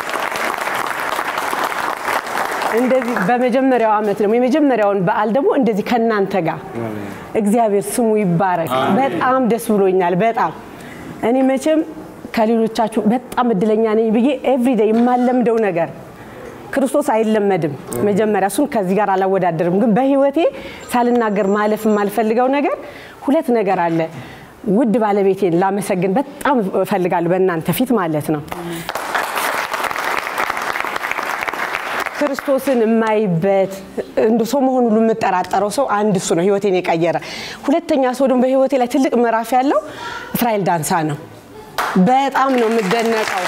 እንደዚህ በመጀመሪያው አመት ነው የመጀመሪያውን በዓል ደግሞ እንደዚህ ከናንተ ጋር እግዚአብሔር ስሙ ይባረክ በጣም ደስ ብሎኛል በጣም እኔ መቼም ከሌሎቻችሁ በጣም እድለኛ ነኝ ብዬ ኤቭሪ ዴይ የማለምደው ነገር ክርስቶስ አይለመድም መጀመሪያ እሱን ከዚህ ጋር አላወዳደርም ግን በህይወቴ ሳልናገር ማለፍ የማልፈልገው ነገር ሁለት ነገር አለ ውድ ባለቤቴን ላመሰግን በጣም ፈልጋለሁ በእናንተ ፊት ማለት ነው ክርስቶስን የማይበት እንደ ሰው መሆኑ ሁሉ የምጠራጠረው ሰው አንድ እሱ ነው ህይወቴን የቀየረ ሁለተኛ ሰው ደግሞ በህይወቴ ላይ ትልቅ ምዕራፍ ያለው እስራኤል ዳንሳ ነው በጣም ነው የምደነቀው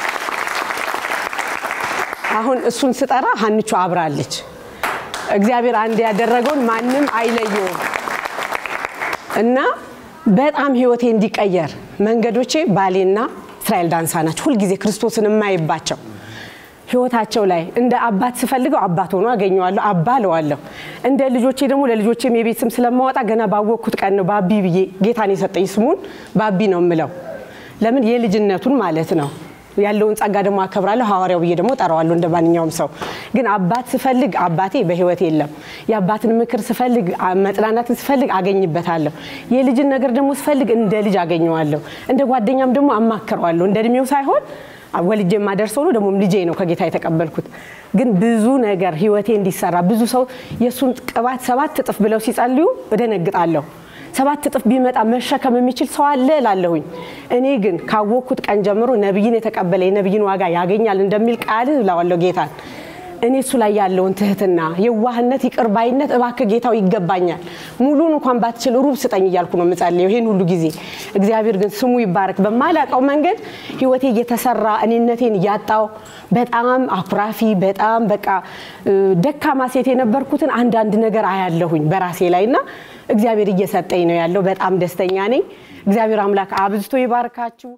አሁን እሱን ስጠራ ሀንቹ አብራለች እግዚአብሔር አንድ ያደረገውን ማንንም አይለየውም እና በጣም ህይወቴ እንዲቀየር መንገዶቼ ባሌና እስራኤል ዳንሳ ናቸው ሁሉ ጊዜ ክርስቶስን የማይባቸው ህይወታቸው ላይ እንደ አባት ስፈልገው አባት ሆኖ አገኘዋለሁ አባለዋለሁ እንደ ልጆቼ ደግሞ ለልጆቼም የቤትም ስለማወጣ ገና ባወኩት ቀን ነው ባቢ ብዬ ጌታን የሰጠኝ ስሙን ባቢ ነው ምለው ለምን የልጅነቱን ማለት ነው ያለውን ጻጋ ደግሞ አከብራለሁ ሐዋርያው ብዬ ደግሞ ጠራዋለሁ እንደ ማንኛውም ሰው ግን አባት ስፈልግ አባቴ በህይወት የለም ያባትን ምክር ስፈልግ መጥላናትን ስፈልግ አገኝበታለሁ የልጅን ነገር ደግሞ ስፈልግ እንደ ልጅ አገኘዋለሁ እንደ ጓደኛም ደግሞ አማከራለሁ እንደ እድሜው ሳይሆን ወልጄ ማደርሰው ነው ደግሞ ልጄ ነው ከጌታ የተቀበልኩት ግን ብዙ ነገር ህይወቴ እንዲሰራ ብዙ ሰው የሱን ቅባት ሰባት እጥፍ ብለው ሲጸልዩ እደነግጣለሁ ሰባት እጥፍ ቢመጣ መሸከም የሚችል ሰው አለ ላለሁኝ እኔ ግን ካወኩት ቀን ጀምሮ ነብይን የተቀበለ የነብይን ዋጋ ያገኛል እንደሚል ቃል ላዋለው ጌታን እኔ እሱ ላይ ያለውን ትህትና የዋህነት ይቅርባይነት እባክ ጌታው ይገባኛል ሙሉን እንኳን ባትችል ሩብ ስጠኝ ይያልኩ ነው መጻለየው ይሄን ሁሉ ጊዜ እግዚአብሔር ግን ስሙ ይባረክ በማላቀው መንገድ ህይወቴ እየተሰራ እኔነቴን ያጣው በጣም አኩራፊ በጣም በቃ ደካማ ሴት የነበርኩትን አንድ አንድ ነገር አያለሁኝ በራሴ ላይና እግዚአብሔር እየሰጠኝ ነው ያለው በጣም ደስተኛ ነኝ እግዚአብሔር አምላክ አብዝቶ ይባርካችሁ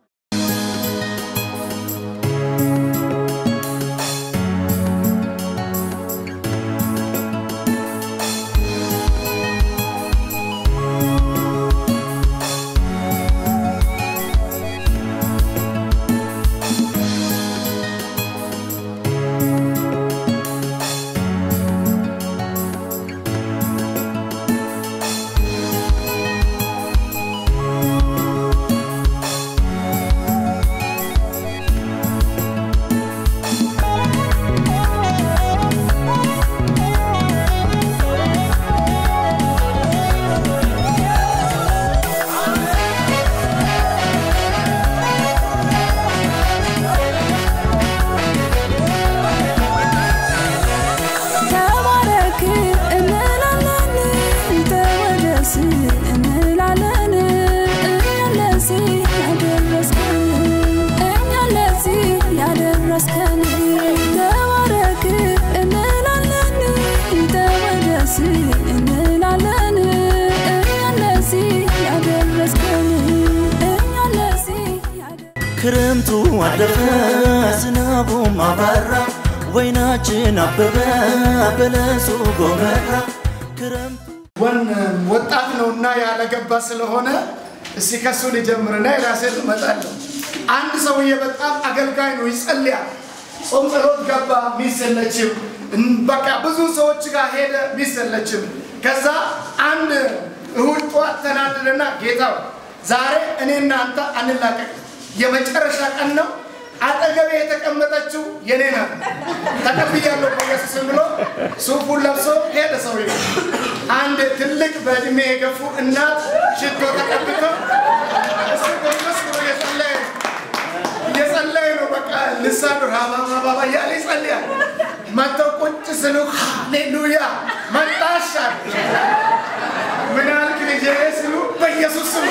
ክረምቱ አለፈ ዝናቡም አባራ ወይናችን አበበ በለሱ ጎመራ ክረምቱ ወን ወጣት ነውና ያለገባ ስለሆነ እስኪ ከሱ ልጀምርና የራሴን እመጣለሁ አንድ ሰውዬ በጣም አገልጋይ ነው ይጸልያል ጾም ጸሎት ገባ ሚሰለችም በቃ ብዙ ሰዎች ጋር ሄደ ሚሰለችም ከዛ አንድ እሁድ ጧት ተናደደና ጌታው ዛሬ እኔና አንተ አንላቀቅ የመጨረሻ ቀን ነው አጠገቤ የተቀመጠችው የኔ ናት ተቀብያለሁ በኢየሱስ ብሎ ሱፉን ለብሶ ሄደ ሰውዬው አንድ ትልቅ በእድሜ የገፉ እናት ሽቶ ተቀብተው እሱ በመስሎ የጸለየ የጸለየ ነው በቃ ልሳኑ ራባባባ ያለ ይጸልያል መጥተው ቁጭ ስሉ ሃሌሉያ መጣሻ ምን አልክ ልጄ ሲሉ በኢየሱስ ስም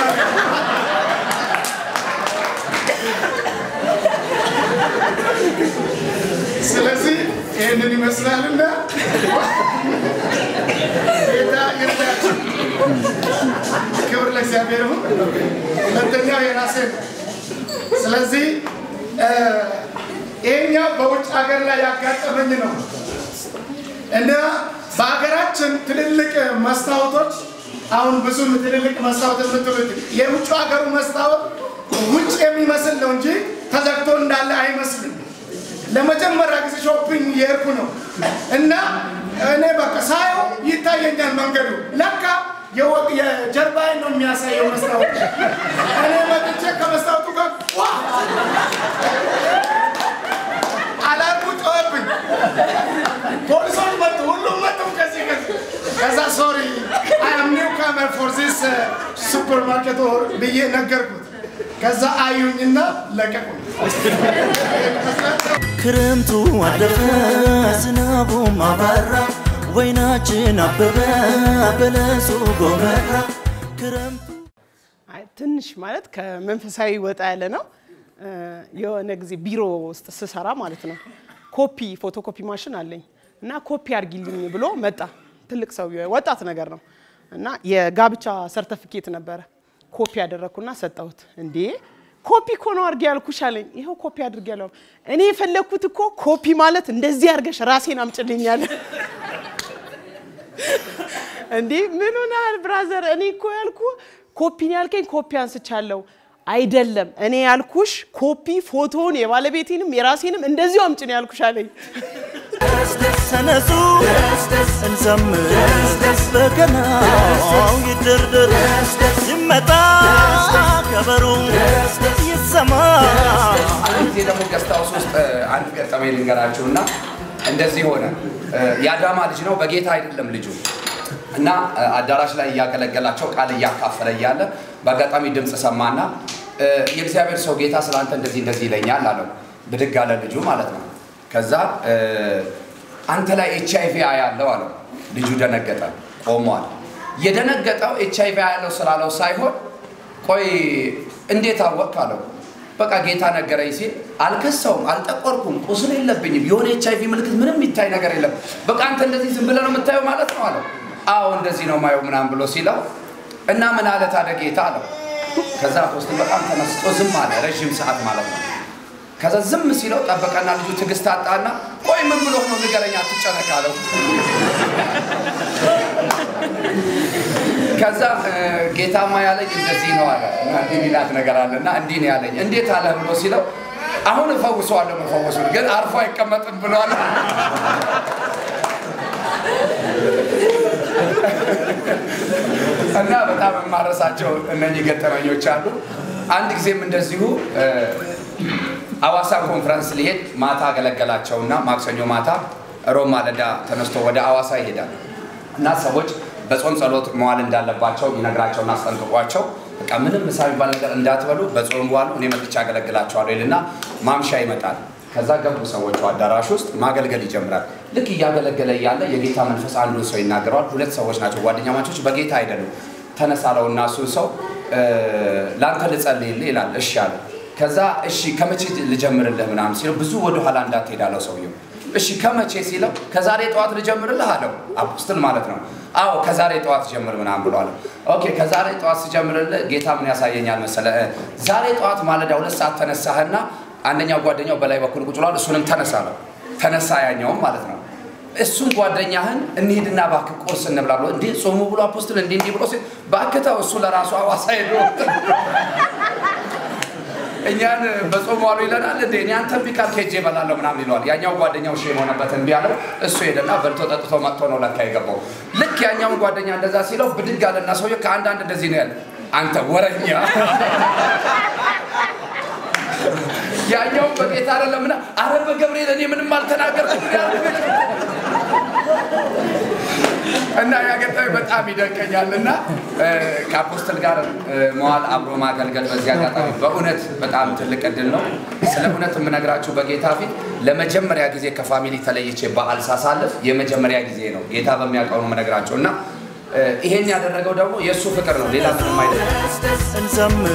ስለዚህ ይሄንን ይመስላልና ጌታ ይርዳችሁ ክብር ለእግዚአብሔር ይሁን ሁለተኛው የራሴ ስለዚህ ይሄኛው በውጭ ሀገር ላይ ያጋጠመኝ ነው እና በሀገራችን ትልልቅ መስታወቶች አሁን ብዙ ትልልቅ መስታወት የምትሉት የውጭ ሀገሩ መስታወት ውጭ የሚመስል ነው እንጂ ተዘግቶ እንዳለ አይመስልም ለመጀመሪያ ጊዜ ሾፒንግ የርኩ ነው እና እኔ በቃ ሳየው ይታየኛል መንገዱ ለካ የወቅ የጀርባዬን ነው የሚያሳየው መስታወት እኔ መጥቼ ከመስታወቱ ጋር ዋ አላርሙ ጮህብኝ ፖሊሶች መጡ ሁሉም መጡ ከዚህ ከዚህ ከዛ ሶሪ I am newcomer for this uh, supermarket or ብዬ ነገርኩት ከዛ አዩኝና ለቀቁ ክረምቱ አለፈ ዝናቡም አባራ ወይናችን አበበ በለሱ ጎመራ ክረምቱ አይ ትንሽ ማለት ከመንፈሳዊ ወጣ ያለ ነው የሆነ ጊዜ ቢሮ ውስጥ ስሰራ ማለት ነው ኮፒ ፎቶኮፒ ማሽን አለኝ እና ኮፒ አርጊልኝ ብሎ መጣ ትልቅ ሰው ወጣት ነገር ነው እና የጋብቻ ሰርቲፊኬት ነበር ኮፒ ያደረኩና ሰጣሁት እንዴ ኮፒ ኮኖ አርጊ ያልኩሽ አለኝ ይሄው ኮፒ አድርጊ ያለው እኔ የፈለኩት እኮ ኮፒ ማለት እንደዚህ አርገሽ ራሴን አምጭልኛል እንዴ ምን ሆናል ብራዘር እኔ እኮ ያልኩ ኮፒ ያልከኝ ኮፒ አንስቻለሁ አይደለም እኔ ያልኩሽ ኮፒ ፎቶን የባለቤቴንም የራሴንም እንደዚሁ አምጭኝ ያልኩሽ አለኝ ተነሱ እንዘምር በገናው ይደርደር ይመጣ ከበሩ ይሰማ አንድ ጊዜ ደግሞ ገስታው ውስጥ አንድ ገጠመኝ ልንገራችሁና እንደዚህ ሆነ ያዳማ ልጅ ነው በጌታ አይደለም ልጁ እና አዳራሽ ላይ ያገለገላቸው ቃል ያካፈለ ያለ በአጋጣሚ ድምጽ ሰማና የእግዚአብሔር ሰው ጌታ ስላንተ እንደዚህ እንደዚህ ይለኛል አለው ብድግ አለ ልጁ ማለት ነው ከዛ አንተ ላይ ኤች አይ ቪ ያለው አለው ልጁ ደነገጠ ቆሟል የደነገጠው ኤች አይ ቪ ያለው ስላለው ሳይሆን ቆይ እንዴት አወቅ አለው በቃ ጌታ ነገረኝ ሲል አልከሰውም አልጠቆርኩም ቁስል የለብኝም የሆነ ኤች አይ ቪ ምልክት ምንም የሚታይ ነገር የለም በቃ አንተ እንደዚህ ዝም ብለህ ነው የምታየው ማለት ነው አለው አዎ እንደዚህ ነው ማየው ምናምን ብሎ ሲለው እና ምን አለ ታዲያ ጌታ አለው ከዛ ፖስት በጣም ተመስጦ ዝም አለ ረጅም ሰዓት ማለት ነው ከዛ ዝም ሲለው ጠበቀና ልጁ ትግስት አጣና ቆይ ምን ብሎ ነው ንገረኛ አትጨነቅ አለው ከዛ ጌታማ ያለኝ እንደዚህ ነው አለ እና እንዲህ ይላት ነገር አለና እንዲህ ነው ያለኝ እንዴት አለ ብሎ ሲለው አሁን ፈውሰዋለሁ መፈወሱን ግን አርፎ አይቀመጥም ብሏል እና በጣም ማረሳቸው እነኚህ ገጠመኞች አሉ አንድ ጊዜም እንደዚሁ አዋሳ ኮንፈረንስ ሊሄድ ማታ አገለገላቸውና ማክሰኞ ማታ ሮም ማለዳ ተነስቶ ወደ አዋሳ ይሄዳል እና ሰዎች በጾም ጸሎት መዋል እንዳለባቸው ይነግራቸውና አስጠንቅቋቸው በቃ ምንም ምሳሌ ባል ነገር እንዳትበሉ በጾም ዋሉ እኔ መጥቻ አገለግላቸዋለሁ ይልና ማምሻ ይመጣል ከዛ ገቡ ሰዎች አዳራሽ ውስጥ ማገልገል ይጀምራል ልክ ያገለገለ ያለ የጌታ መንፈስ አንዱን ሰው ይናገራል ሁለት ሰዎች ናቸው ጓደኛማቾች በጌታ አይደሉም ተነሳለውና እሱ ሰው ላንተ ልጸልይልህ ይላል እሺ አለ ከዛ እሺ ከመቼ ልጀምርልህ ምናምን ሲለው ብዙ ወደ ኋላ እንዳትሄዳለው ሰውየው እሺ ከመቼ ሲለው ከዛሬ ጧት ልጀምርልህ አለው አፖስትል ማለት ነው አዎ ከዛሬ ጠዋት ጀምር ምናምን ብሏል ኦኬ ከዛሬ ጠዋት ሲጀምርልህ ጌታ ምን ያሳየኛል መሰለ ዛሬ ጠዋት ማለዳ ሁለት ሰዓት ተነሳህና አንደኛው ጓደኛው በላይ በኩል ቁጭ ብሏል እሱንም ተነሳ ነው ተነሳ ያኛው ማለት ነው እሱን ጓደኛህን እንሂድና ባክ ቁርስ እንብላሎ እንዴ ጾሙ ብሎ አፖስቶል እንዴ እንዴ ብሎ ባከታው እሱ ለራሱ አዋሳ ሄዶ እኛን በጾሙ አሉ ይለናል እንዴ እኔ አንተን ቢካል ከጄ በላለው ምናምን ይሏል ያኛው ጓደኛው ሼም ሆነበት እንዴ ያለው እሱ ሄደና በልቶ ጠጥቶ መጥቶ ነው ለካ ይገባው ልክ ያኛው ጓደኛ እንደዛ ሲለው ብድግ አለና ሰውዬ ከአንድ አንድ እንደዚህ ነው ያለ አንተ ወረኛ ያኛው በጌታ አይደለምና አረበ ገብርኤል እኔ ምንም አልተናገርኩም እና ያገጣይ በጣም ይደንቀኛልና ከአፖስቶል ጋር መዋል አብሮ ማገልገል በዚያ አጋጣሚ በእውነት በጣም ትልቅ እድል ነው ስለ እውነት የምነግራችሁ በጌታ ፊት ለመጀመሪያ ጊዜ ከፋሚሊ ተለይቼ በዓል ሳሳልፍ የመጀመሪያ ጊዜ ነው ጌታ በሚያውቀው ነው የምነግራችሁና ይሄን ያደረገው ደግሞ የሱ ፍቅር ነው ሌላ ምንም አይደለም እንዘምር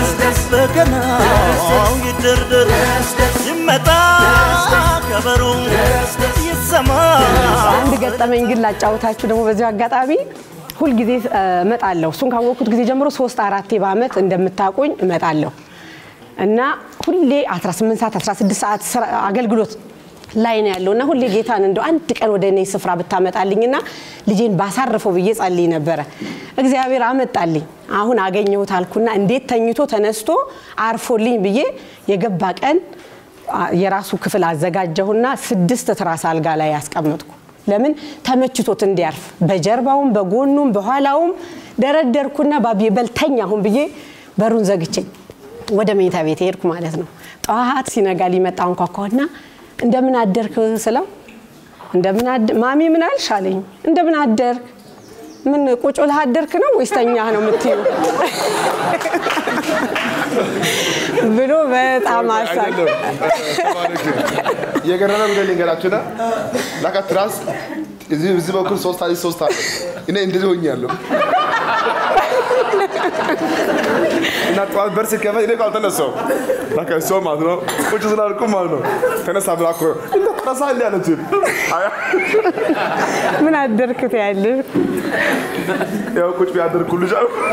በገናው ይደርደር ይመጣ ከበሮ ይሰማ አንድ ገጠመኝ ግን ላጫውታችሁ ደግሞ በዚህ አጋጣሚ ሁሉ ጊዜ እመጣለሁ እሱን ካወቅኩት ጊዜ ጀምሮ ሶስት አራት በአመት እንደምታቆኝ እመጣለሁ እና ሁሌ አስራ ስምንት ሰዓት አስራ ስድስት ሰዓት አገልግሎት ላይ ነው ያለውና ሁሌ ጌታን እንደው አንድ ቀን ወደ እኔ ስፍራ ብታመጣልኝና ልጄን ባሳርፈው ብዬ ጸልይ ነበር እግዚአብሔር አመጣልኝ አሁን አገኘሁት አልኩና እንዴት ተኝቶ ተነስቶ አርፎልኝ ብዬ የገባ ቀን የራሱ ክፍል አዘጋጀሁና ስድስት ትራስ አልጋ ላይ ያስቀመጥኩ ለምን ተመችቶት እንዲያርፍ በጀርባውም በጎኑም በኋላውም ደረደርኩና ባቢ በልተኛ አሁን ብዬ በሩን ዘግቼ ወደ መኝታ ቤት ሄድኩ ማለት ነው ጧት ሲነጋ ሊመጣ እንኳኳና እንደምን አደርክ ስለው እንደምን አደ ማሚ ምን አልሽ አለኝ እንደምን አደርክ ምን ቁጭ ብለህ አደርክ ነው ወይስ ተኛህ ነው የምትይው ብሎ በጣም አሳቅ የገረመው ነገር ልንገራችሁና ላካ ትራስ እዚህ እዚህ በኩል ሶስት አለ ሶስት አለ እኔ እንደዚህ ሆኛለሁ እና ጧት በርስ ከፈ እኔ ቃል ተነሳው ላካ ሰው ማለት ነው ቁጭ ስላልኩ ማለት ነው ተነሳ ብላኮ እንደ ተነሳ ያለች ምን አደርክ ያለህ ያው ቁጭ ቢያደርኩ ልጅ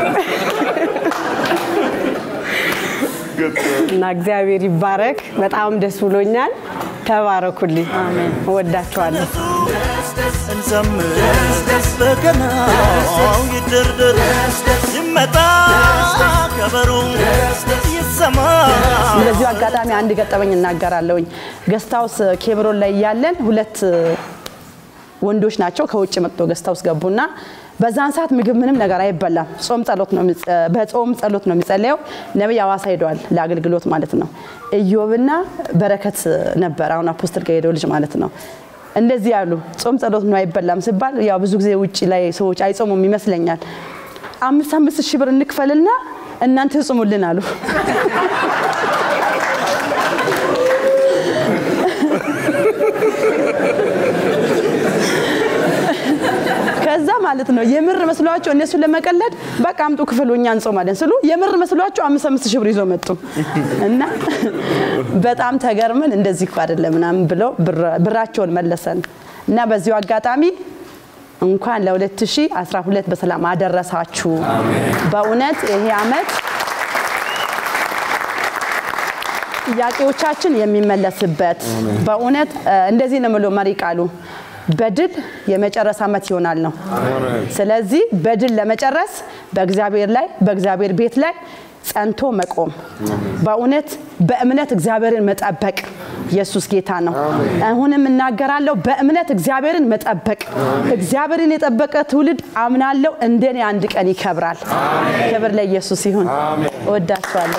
እና እግዚአብሔር ይባረክ በጣም ደስ ብሎኛል ተባረኩልኝ አሜን ወዳችኋለሁ እንዘምር በገናው ይደርደር ይመጣ ከበሮ ይሰማ ለዚህ አጋጣሚ አንድ ገጠመኝ እናገራለሁኝ ገስታውስ ኬብሮን ላይ ያለን ሁለት ወንዶች ናቸው ከውጭ መጥተው ገስታውስ ገቡና በዛን ሰዓት ምግብ ምንም ነገር አይበላም ጾም ጸሎት ነው በጾም ጸሎት ነው የሚጸልየው ነብይ አዋሳ ሄዷል ለአገልግሎት ማለት ነው ኢዮብና በረከት ነበር አሁን አፖስቶል ጋር ሄደው ልጅ ማለት ነው እንደዚህ ያሉ ጾም ጸሎት ነው አይበላም ሲባል ያው ብዙ ጊዜ ውጪ ላይ ሰዎች አይጾሙም ይመስለኛል አምስት አምስት ሺህ ብር እንክፈልና እናንተ ጾሙልን አሉ ከዛ ማለት ነው የምር መስሏቸው እነሱ ለመቀለድ በቃ አምጡ ክፍሉኛ እንጾማለን ስሉ የምር መስሏቸው አምስት አምስት ሺህ ብር ይዞ መጡ እና በጣም ተገርመን እንደዚህ እኮ አይደለም ምናምን ብለው ብራቸውን መለሰን እና በዚሁ አጋጣሚ እንኳን ለ2012 በሰላም አደረሳችሁ በእውነት ይሄ አመት ጥያቄዎቻችን የሚመለስበት በእውነት እንደዚህ ነው ማለት መሪ ቃሉ በድል የመጨረሻ አመት ይሆናል ነው ስለዚህ በድል ለመጨረስ በእግዚአብሔር ላይ በእግዚአብሔር ቤት ላይ ጸንቶ መቆም በእውነት በእምነት እግዚአብሔርን መጠበቅ ኢየሱስ ጌታ ነው አሁንም እናገራለሁ በእምነት እግዚአብሔርን መጠበቅ እግዚአብሔርን የጠበቀ ትውልድ አምናለሁ እንደኔ አንድ ቀን ይከብራል ክብር ለኢየሱስ ይሁን ወዳችኋለሁ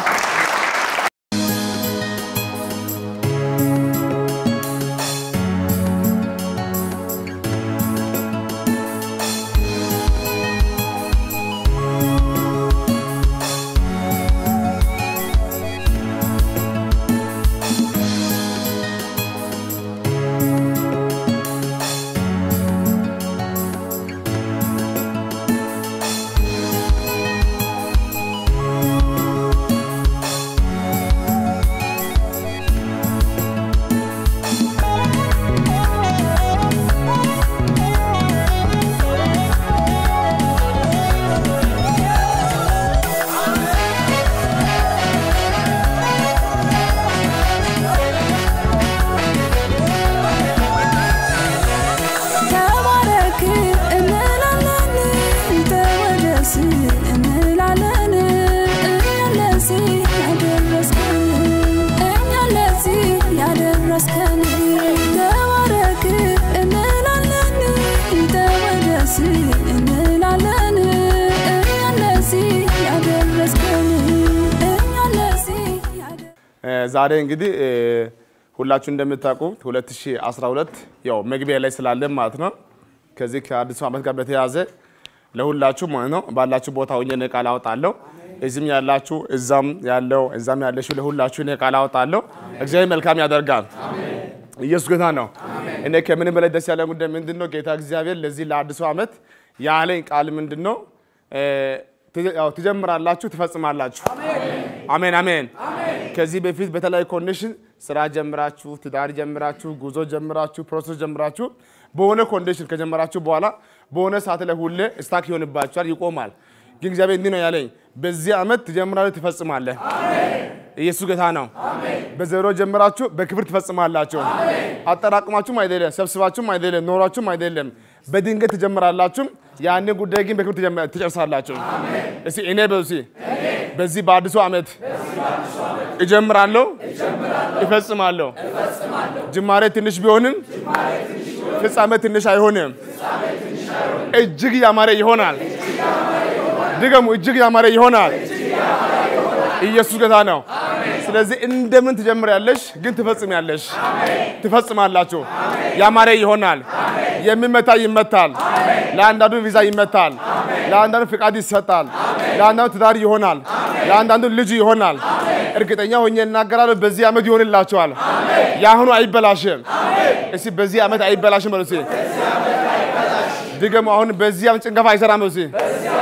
ዛሬ እንግዲህ ሁላችሁ እንደምታውቁት ሁለት ሺህ አስራ ሁለት ያው መግቢያ ላይ ስላለ ማለት ነው ከዚህ ከአዲሱ ዓመት ጋር በተያያዘ ለሁላችሁ ማለት ነው ባላችሁ ቦታ ሆኜ ነው ቃል አወጣለሁ እዚህም ያላችሁ እዛም ያለው እዛም ያለሽው ለሁላችሁ ነው ቃል አወጣለሁ እግዚአብሔር መልካም ያደርጋል አሜን ኢየሱስ ጌታ ነው አሜን እኔ ከምን በላይ ደስ ያለ ጉዳይ ምንድነው ጌታ እግዚአብሔር ለዚህ ለአዲሱ ዓመት ያለኝ ቃል ምንድነው ያው ትጀምራላችሁ ትፈጽማላችሁ አሜን አሜን አሜን ከዚህ በፊት በተለይ ኮንዲሽን ስራ ጀምራችሁ ትዳር ጀምራችሁ ጉዞ ጀምራችሁ ፕሮሰስ ጀምራችሁ በሆነ ኮንዲሽን ከጀመራችሁ በኋላ በሆነ ሰዓት ላይ ሁሌ ስታክ ይሆንባችኋል ይቆማል ግን እግዚአብሔር እንዲህ ነው ያለኝ በዚህ ዓመት ትጀምራለህ ትፈጽማለህ አሜን ኢየሱስ ጌታ ነው አሜን በዘሮ ጀምራችሁ በክብር ትፈጽማላችሁ አሜን አጠራቅማችሁም አይደለም ሰብስባችሁም አይደለም ኖራችሁም አይደለም በድንገት ትጀምራላችሁ ያኔ ጉዳይ ግን በክብር ትጨርሳላችሁ አሜን እሺ እኔ በዚህ በዚህ በአዲሱ ዓመት እጀምራለሁ እፈጽማለሁ ጅማሬ ትንሽ ቢሆንም ፍጻሜ ትንሽ አይሆንም እጅግ ያማረ ይሆናል ድገሙ እጅግ ያማረ ይሆናል ኢየሱስ ጌታ ነው ስለዚህ እንደምን ትጀምሪያለሽ ግን ትፈጽሚያለሽ ትፈጽማላችሁ ያማረ ይሆናል የሚመታ ይመታል ለአንዳንዱ ቪዛ ይመታል ለአንዳንዱ ፍቃድ ይሰጣል ለአንዳንዱ ትዳር ይሆናል ለአንዳንዱ ልጅ ይሆናል እርግጠኛ ሆኜ እናገራለሁ በዚህ ዓመት ይሆንላችኋል ያሁኑ አይበላሽም እሺ በዚህ ዓመት አይበላሽም ማለት ነው ድገሙ አሁን በዚህ ዓመት ጭንገፋ አይሰራም ማለት ነው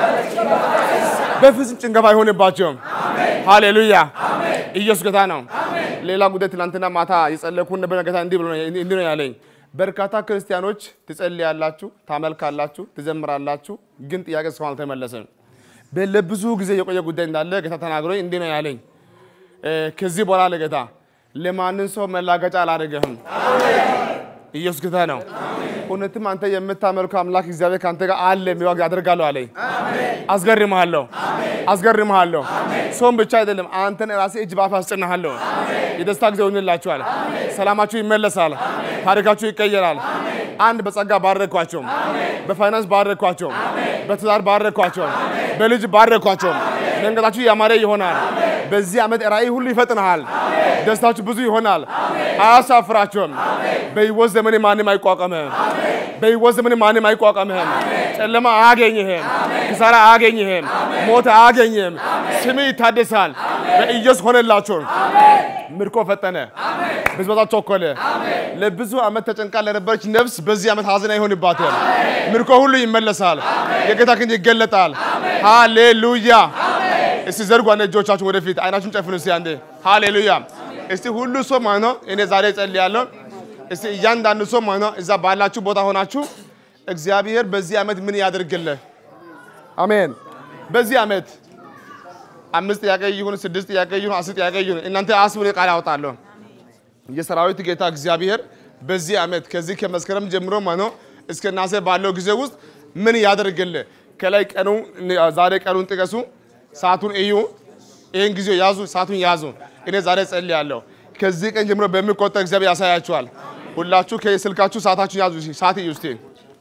በፍጹም ጭንገፋ አይሆንባችሁም ሃሌሉያ ኢየሱስ ጌታ ነው ሌላ ጉዳይ ትናንትና ማታ የጸለይኩ ነበር ጌታ እንዲህ ብሎ እንዲህ ነው ያለኝ በርካታ ክርስቲያኖች ትጸልያላችሁ ታመልካላችሁ ትዘምራላችሁ ግን ጥያቄ እስካሁን አልተመለሰም በለብዙ ጊዜ የቆየ ጉዳይ እንዳለ ጌታ ተናግሮኝ እንዲህ ነው ያለኝ ከዚህ በኋላ ለጌታ ለማንን ሰው መላገጫ አላደርግህም ኢየሱስ ጌታ ነው እውነትም አንተ የምታመልከው አምላክ እግዚአብሔር ካንተ ጋር አለ የሚዋጋ አደርጋለሁ አለኝ አሜን አስገርምሃለሁ አሜን አስገርምሃለሁ አሜን ሶም ብቻ አይደለም አንተን ራሴ እጅ ባፍ አስጭናለሁ አሜን የደስታ ጊዜ ይሆንላችኋል አሜን ሰላማችሁ ይመለሳል አሜን ታሪካችሁ ይቀየራል አሜን አንድ በጸጋ ባረኳቸው አሜን በፋይናንስ ባረኳቸው አሜን በትዳር ባረኳቸው አሜን በልጅ ባረኳቸው መንገዳችሁ ያማረ ይሆናል በዚህ ዓመት ራእይ ሁሉ ይፈጥናል ደስታችሁ ብዙ ይሆናል አያሳፍራችሁም በህይወት ዘመን ማንም አይቋቋምህም በህይወት ዘመን ማንም አይቋቋምህም ጨለማ አያገኝህም ክሳራ አያገኝህም ሞት አያገኝህም ስምህ ይታደሳል በኢየሱስ ሆነላችሁ ምርኮ ፈጠነ ብዝበዛ ቸኮለ ለብዙ ዓመት ተጨንቃ ለነበረች ነፍስ በዚህ ዓመት ሐዘን አይሆንባትም ምርኮ ሁሉ ይመለሳል የጌታ ክንድ ይገለጣል ሃሌሉያ እስቲ ዘርጉ እጆቻችሁን ወደፊት አይናችሁን ጨፍኑ እስቲ አንዴ ሃሌሉያ እስቲ ሁሉ ሰው ማኖ እኔ ዛሬ ጸልያለሁ እስቲ እያንዳንዱ ሰው ማኖ እዛ ባላችሁ ቦታ ሆናችሁ እግዚአብሔር በዚህ ዓመት ምን ያደርግልህ አሜን በዚህ ዓመት አምስት ጥያቄ ይሁን ስድስት ጥያቄ ይሁን አስር ጥያቄ ይሁን እናንተ አስቡ ቃል አወጣለሁ የሰራዊት ጌታ እግዚአብሔር በዚህ ዓመት ከዚህ ከመስከረም ጀምሮ ማኖ እስከ ናሴ ባለው ጊዜ ውስጥ ምን ያደርግልህ ከላይ ቀኑ ዛሬ ቀኑን ጥቀሱ ሰዓቱን እዩ ይሄን ጊዜ ያዙ ሰዓቱን ያዙ እኔ ዛሬ ጸልያለሁ ከዚህ ቀን ጀምሮ በሚቆጠር እግዚአብሔር ያሳያችኋል ሁላችሁ ከስልካችሁ ሰዓታችሁን ያዙ ሰዓት እዩ እስቲ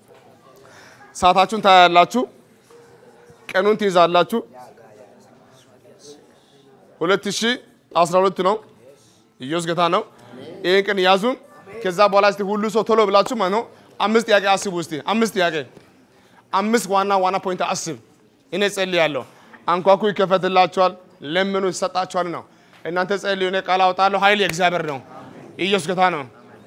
ሰዓታችሁን ታያላችሁ ቀኑን ትይዛላችሁ ሁለት ሺህ አስራ ሁለት ነው ኢየሱስ ጌታ ነው ይሄን ቀን ያዙ ከዛ በኋላ እስቲ ሁሉ ሰው ቶሎ ብላችሁ ማኖ አምስት ጥያቄ አስቡ እስቲ አምስት ጥያቄ አምስት ዋና ዋና ፖይንት አስብ እኔ ጸልያለሁ አንኳኩ ይከፈትላችኋል ለምኑ ይሰጣችኋል ነው እናንተ ጸልዩ እኔ ቃል አውጣለሁ ኃይል የእግዚአብሔር ነው ኢየሱስ ጌታ ነው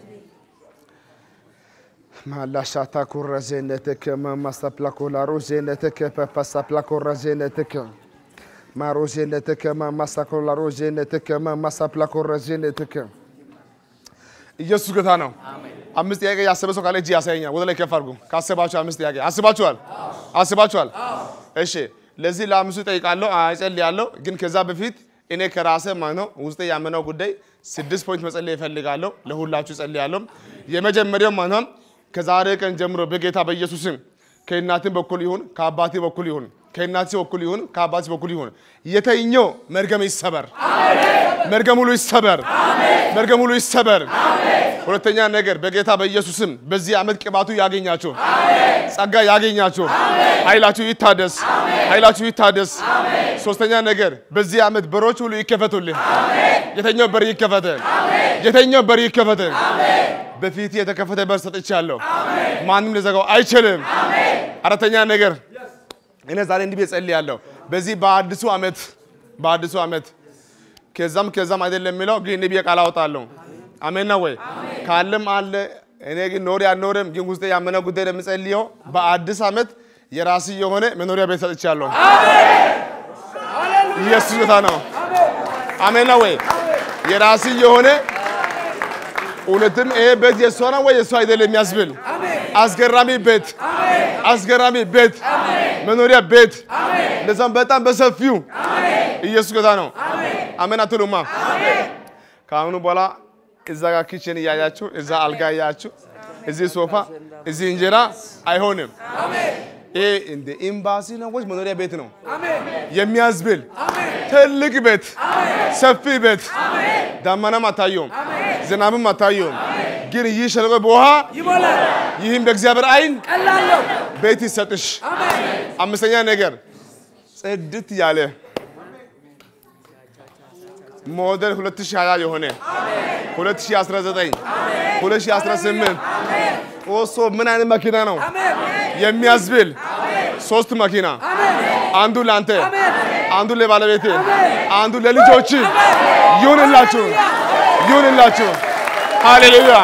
ማላሻታ ኩረዘነተከ ማማሳፕላኮላ ሮዘነተከ ፓፓሳፕላኮረዘነተከ ማሮዘነተከ ማማሳኮላ ሮዘነተከ ማማሳፕላኮረዘነተከ ኢየሱስ ጌታ ነው አምስት ጥያቄ ያሰበ ሰው ካለ እጅ ያሳየኛል ወደ ላይ ከፍ አድርጉ ካሰባችሁ አምስት ጥያቄ አስባችኋል አስባችኋል እሺ ለዚህ ለአምስቱ ጠይቃለሁ አይጸልያለሁ ግን ከዛ በፊት እኔ ከራሴ ማነው ውስጤ ያመነው ጉዳይ ስድስት ፖይንት መጸለይ ይፈልጋለሁ ለሁላችሁ ጸልያለሁ የመጀመሪያው ማነው ከዛሬ ቀን ጀምሮ በጌታ በኢየሱስም ከእናትህ በኩል ይሁን ከአባቴ በኩል ይሁን ከእናትህ በኩል ይሁን ከአባቴ በኩል ይሁን የተኛው መርገም ይሰበር አሜን መርገም ሁሉ ይሰበር አሜን መርገም ሁሉ ይሰበር አሜን ሁለተኛ ነገር በጌታ በኢየሱስም በዚህ ዓመት ቅባቱ ያገኛችሁ አሜን ጸጋ ያገኛችሁ አሜን ኃይላችሁ ይታደስ አሜን ኃይላችሁ ይታደስ አሜን ሶስተኛ ነገር በዚህ ዓመት በሮች ሁሉ ይከፈቱልህ። አሜን። የተኛው በር ይከፈተ። አሜን። የተኛው በር ይከፈተ። አሜን። በፊት የተከፈተ በር ሰጥቻለሁ። አሜን። ማንም ሊዘጋው አይችልም። አሜን። አራተኛ ነገር እኔ ዛሬ እንዲህ እጸልያለሁ። በዚህ በአዲሱ ዓመት በአዲሱ ዓመት ከዛም ከዛም አይደለም የሚለው ግን ነብይ ቃል አወጣለሁ። አሜን ነው ወይ? ካለም አለ እኔ ግን ኖር ያኖርም ግን ውስጥ ያመነ ጉዳይ ለምጸልየው በአዲስ ዓመት የራስ የሆነ መኖሪያ ቤት ሰጥቻለሁ። አሜን። ኢየሱስ ጌታ ነው። አሜን ነው ወይ? የራስ የሆነ እውነትም ይሄ ቤት የሷ ነው ወይ የሷ አይደለም የሚያስብል አስገራሚ ቤት አስገራሚ ቤት መኖሪያ ቤት ለዛም በጣም በሰፊው ኢየሱስ ጌታ ነው። አሜን አትሉማ? ከአሁኑ በኋላ እዛ ጋር ኪችን እያያችሁ እዛ አልጋ እያያችሁ እዚህ ሶፋ እዚህ እንጀራ አይሆንም። ይሄ እንደ ኤምባሲ ነው ወይ መኖሪያ ቤት ነው የሚያስብል ትልቅ ቤት ሰፊ ቤት ዳመናም አታየውም ዝናብም አታየውም ግን ይህ ሸለቆ በውሃ ይሞላል። ይህም በእግዚአብሔር አይን ቀላል ነው። ቤት ይሰጥሽ። አምስተኛ ነገር ጽድት ያለ ሞዴል ሁለት ሺህ ሃያ የሆነ ሁለት ሺህ አስራ ዘጠኝ ሁለት ሺህ አስራ ስምንት ኦሶ ምን አይነት መኪና ነው የሚያስብል ሶስት መኪና አንዱ ላንተ አንዱ ለባለቤቴ አንዱ ለልጆች ይሁንላችሁ ይሁንላችሁ። ሃሌሉያ።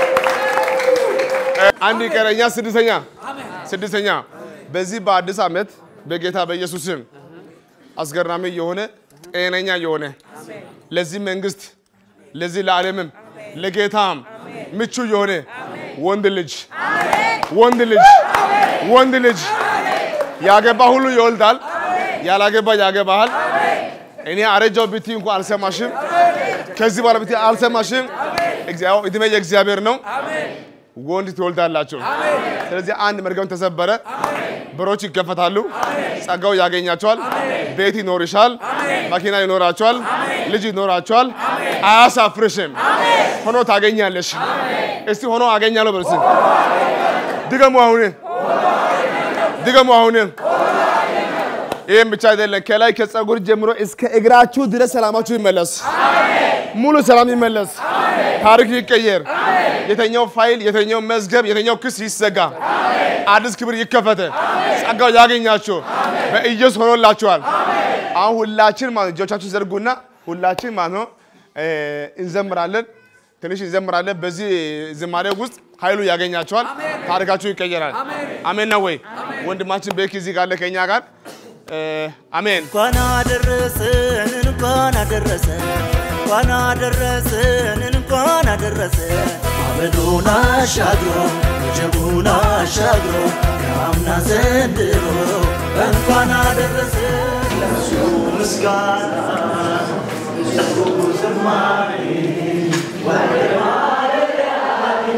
አንድ ቀረኛ ስድስተኛ ስድስተኛ በዚህ በአዲስ ዓመት በጌታ በኢየሱስ ስም አስገራሚ የሆነ ጤነኛ የሆነ ለዚህ መንግስት ለዚህ ለዓለምም ለጌታም ምቹ የሆነ ወንድ ልጅ ወንድ ልጅ ወንድ ልጅ ያገባ ሁሉ ይወልዳል ያላገባ ያገባል። እኔ አረጃው ቢቲ እንኳን አልሰማሽም ከዚህ በኋላ ቢቲ አልሰማሽም። እግዚአብሔር እድሜ የእግዚአብሔር ነው። ወንድ ትወልዳላችሁ። ስለዚህ አንድ መርገም ተሰበረ። በሮች ይከፈታሉ። ጸጋው ያገኛቸዋል። ቤት ይኖርሻል። መኪና ይኖራቸዋል። ልጅ ይኖራቸዋል። አያሳፍርሽም። ሆኖ ታገኛለሽ። እስቲ ሆኖ አገኛለሁ በርስ ድገሙ አሁን ድገሙ አሁን። ይሄም ብቻ አይደለም ከላይ ከጸጉር ጀምሮ እስከ እግራችሁ ድረስ ሰላማችሁ ይመለስ። ሙሉ ሰላም ይመለስ። ታሪክ ይቀየር። የተኛው ፋይል የተኛው መዝገብ የተኛው ክስ ይዘጋ። አዲስ ክብር ይከፈተ። ጸጋው ያገኛችሁ በኢየሱስ ሆኖላችኋል። አሁን ሁላችን ማለት እጆቻችሁ ዘርጉና ሁላችን ማለት ነው እንዘምራለን። ትንሽ እንዘምራለን። በዚህ ዝማሬ ውስጥ ኃይሉ ያገኛችኋል። ታሪካችሁ ይቀየራል። አሜን ነው ወይ? ወንድማችን ቤክ እዚህ ጋር ለከኛ ጋር አሜን። እንኳን አደረሰን እንኳን አደረሰን እንኳን አደረሰን እንኳን አደረሰን አመዱን አሻግሮ ወጀቡን አሻግሮ ከአምና ዘንድሮ እንኳን አደረሰን ለእሱ ምስጋና ለእሱ ዝማሬ ወደ ማደሪያህ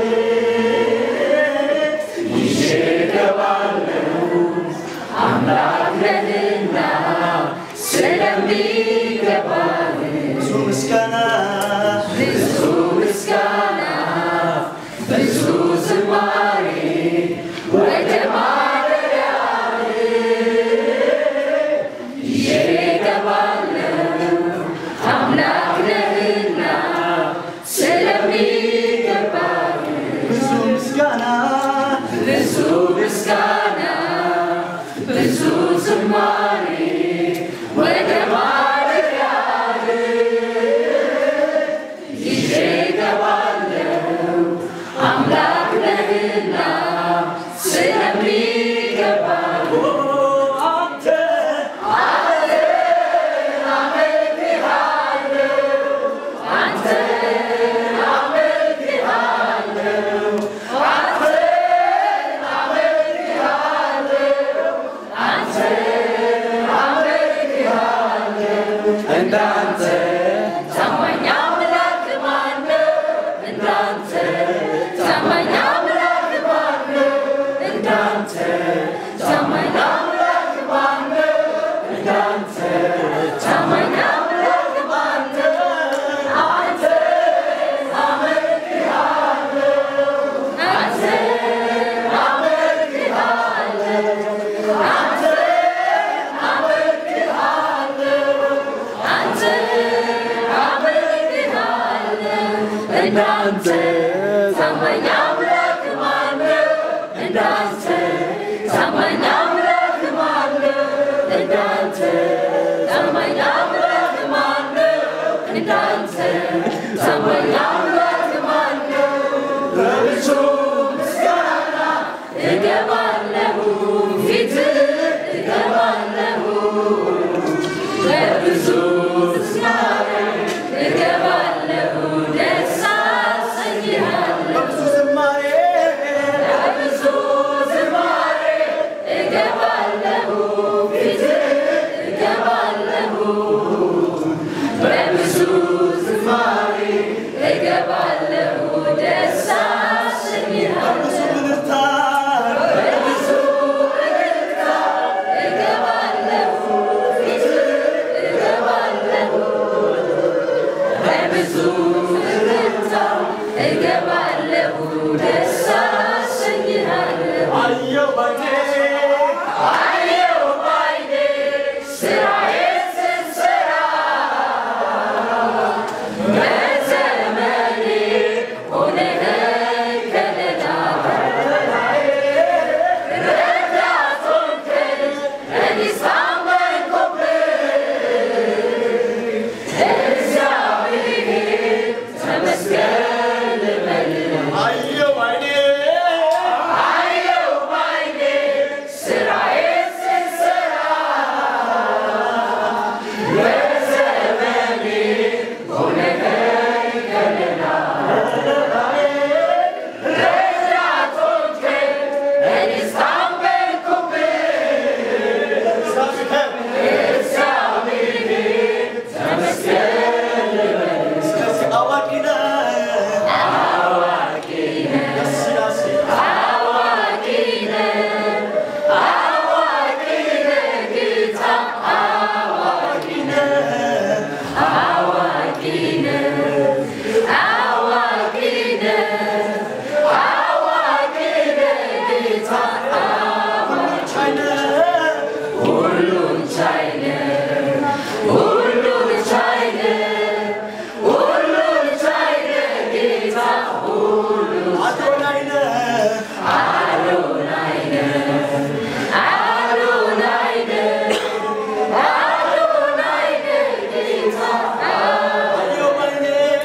ይዤ እገባለሁ አምላክ ነህና ስለሚገባህ ብዙ ምስጋና ብዙ ምስጋና ብዙ ዝማሬ ወደ ማደሪያህ ይዤ እገባለሁ አምላክ ነህና ስለሚገባህ ብዙ ምስጋና ብዙ ምስጋና ብዙ ዝማሬ ወደ ማደሪያህ ይዤ እገባለሁ አምላክ ነህና ስለሚገባህ አንተ አንተ አመልክሃለሁ አንተ አመልክሃለሁ አንተ እንዳንተ ታማኝ አምላክ ማነው? እንዳንተ ታማኝ አምላክ ማነው? እንዳንተ ታማኝ አምላክ ማነው? እንዳንተ ታማኝ አምላክ ማነው? አንተ አመልክሃለሁ አንተ አመልክሃለሁ አንተ አመልክሃለሁ እንዳንተ ታማኝ አምላክ ማነው? እንዳንተ ታማኝ አምላክ ማነው? እንዳንተ ታማኝ አምላክ ማነው? እንዳንተ ታማኝ አምላክ ማነው? በብዙ ምስጋና እገባለሁ ፊትህ እገባለሁ በብዙ ዝማሬ እገባለሁ ደስ አሰኝሃለሁ በብዙ ዝማሬ በብዙ ዝማሬ እገባለሁ ፊትህ እገባለሁ በብዙ ዝማሬ እገባለሁ ደስ አሰኝሃለሁ በብዙ እልልታ እገባለሁ ፊትህ እገባለሁ በብዙ እልልታ እገባለሁ ደስ አሰኝሃለሁ አየሁ ባይኔ አየሁ ባይኔ ስራዬን ስትሰራ በዘመኔ ሆነኸኝ ከለላ ረዳት ሆንከኝ እኔስ ታመንኩብህ እግዚአብሔር ተመስገን ልበልህ አየሁ ባይኔ አየሁ ባይኔ ስራዬን ስትሰራ በዘመኔ ሆነኸኝ ከለላ ረዳት ሆንከኝ እኔስ ታመንኩብህ እግዚአብሔር ተመስገን ልበልህ አዋቂ ነህ አዋቂ ነህ አዋቂ ነህ አዋቂ ነህ ጌታ አዋቂ ነህ አዋቂ ነህ አዋቂ ነህ አዋቂ ነህ ጌታ አዋቂ ነህ ሁሉን ቻይ ነህ ሁሉን ቻይ ነህ ሁሉን ቻይ ነህ ጌታ ሁሉን አዶናይ ነህ አዶናይ ነህ አዶናይ ነህ አዶናይ ነህ ጌታ አየሁ ባይኔ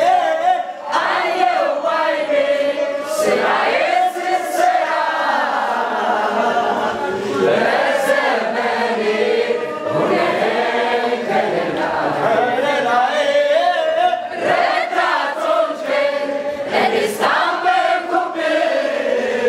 አየሁ ባይኔ ስራዬን ስትሰራ በዘመኔ ሆነኸኝ ከለላ ከለላዬ ረዳት ሆንከኝ እኔስ ታመንኩብህ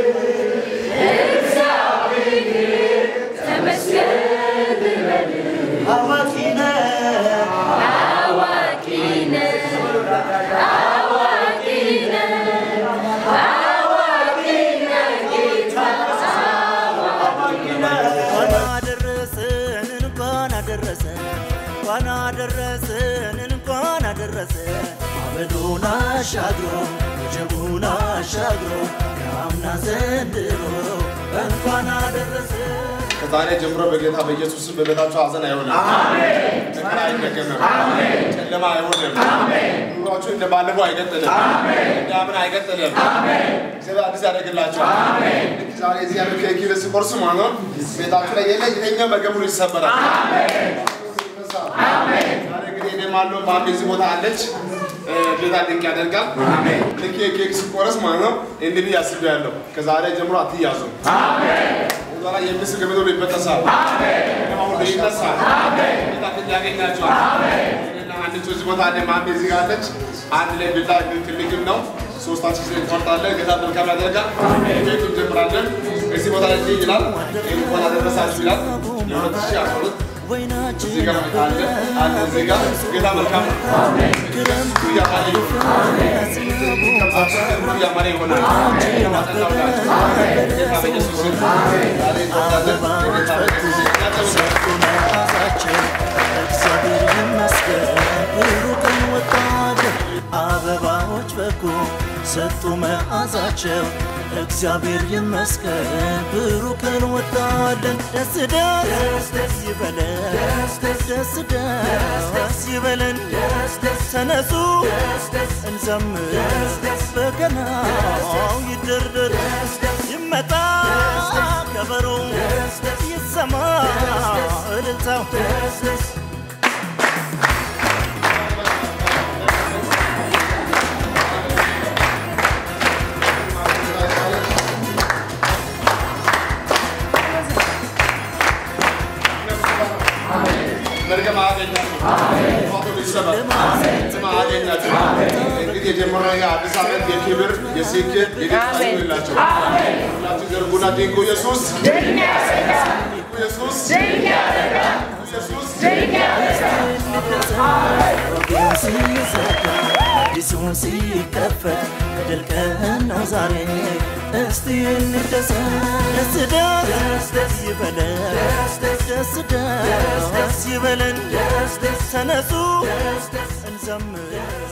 እግዚአብሔር ተመስገን ልበልህ አዋቂ ነህ አዋቂ ነህ አዋቂ ነህ አዋቂ ነህ ጌታ አዋቂ ነህ እንኳን አደረሰን እንኳን አደረሰን እንኳን አደረሰን እንኳን አደረሰን አመዱን አሻግሮ ወጀቡን አሻግሮ ከአምና ዘንድሮ እንኳን አደረሰን ከዛሬ ጀምሮ በጌታ በኢየሱስ ስም በቤታችሁ ሐዘን አይሆንም። አሜን። መከራ አይደገምም። አሜን። ጨለማ አይሆንም። አሜን። ኑሯችሁ እንደ ባለፈው አይቀጥልም። አሜን። እንደ አምና አይቀጥልም። አሜን። እግዚአብሔር አዲስ ያደርግላችኋል። አሜን። ልክ ዛሬ እዚህ ያለው ኬክ ሲቆርስ ማለት ነው ቤታችሁ ላይ የለ የተኛው መገቡን ይሰበራል። አሜን። አሜን። ዛሬ እንግዲህ እኔም አለው ማሜ እዚህ ቦታ አለች። ጌታ ድንቅ ያደርጋል። አሜን። ልክ ኬክ ሲቆርስ ማለት ነው እንግዲህ ያስባለሁ ከዛሬ ጀምሮ አትያዙ። አሜን። ዛሬ የምስል ገመዶ ይበጠሳል። አሜን። አሁን ይነሳል። አሜን። ጌታ ድንቅ ያገኛችኋል። አሜን። እና አንድ ሶስት ቦታ አለ ማሜ እዚህ ጋር አለች። አንድ ላይ ቤታ ትልቅም ነው ሶስታችን ላይ እንቆርጣለን። ጌታ መልካም ያደርጋል። አሜን። ቤቱ እንጀምራለን። እዚህ ቦታ ላይ ይላል እንኳን አደረሳችሁ ይላል የሁለት ሺህ አስራ ሁለት እዚህ ጋር አለ አለ እዚህ ጋር ጌታ መልካም ነው። አሜን። ያማረ ይሆናል። ያማረ ይሆናል። አሜን። ጌታ በኢየሱስ ስም አሜን። ዛሬ እንቆርጣለን። ጌታ በኢየሱስ ስም እግዚአብሔር ይመስገን ብሩህ ቀን ወጣለ አበባዎች በጎ ሰጡ መዓዛቸው እግዚአብሔር ይመስገን ብሩህ ቀን ወጣለን ደስ ደስ ደስ ይበለን ደስ ደስ ደስ ይበለን ተነሱ እንዘምር በገናው ይደርደር ይመጣ ከበሮ ይሰማ እልልታው መርገም አገኛችሁ ፎቶ ይሰማ ስማ አገኛችሁ እንግዲህ ጀምሮ የአዲስ ዓመት የክብር የስኬት የጌታ ይላችሁ አሜን ሁላችሁ ገርጉና ዲንጎ ኢየሱስ ዲንጋ ኢየሱስ ዲንጋ ኢየሱስ ዲንጋ ዲሱን ሲከፈት ድልቀና ዛሬ እስቲ እንደሰስ ደስ ደስ ይበለን ደስ ደስ ይበለን ተነሱ እንዘምር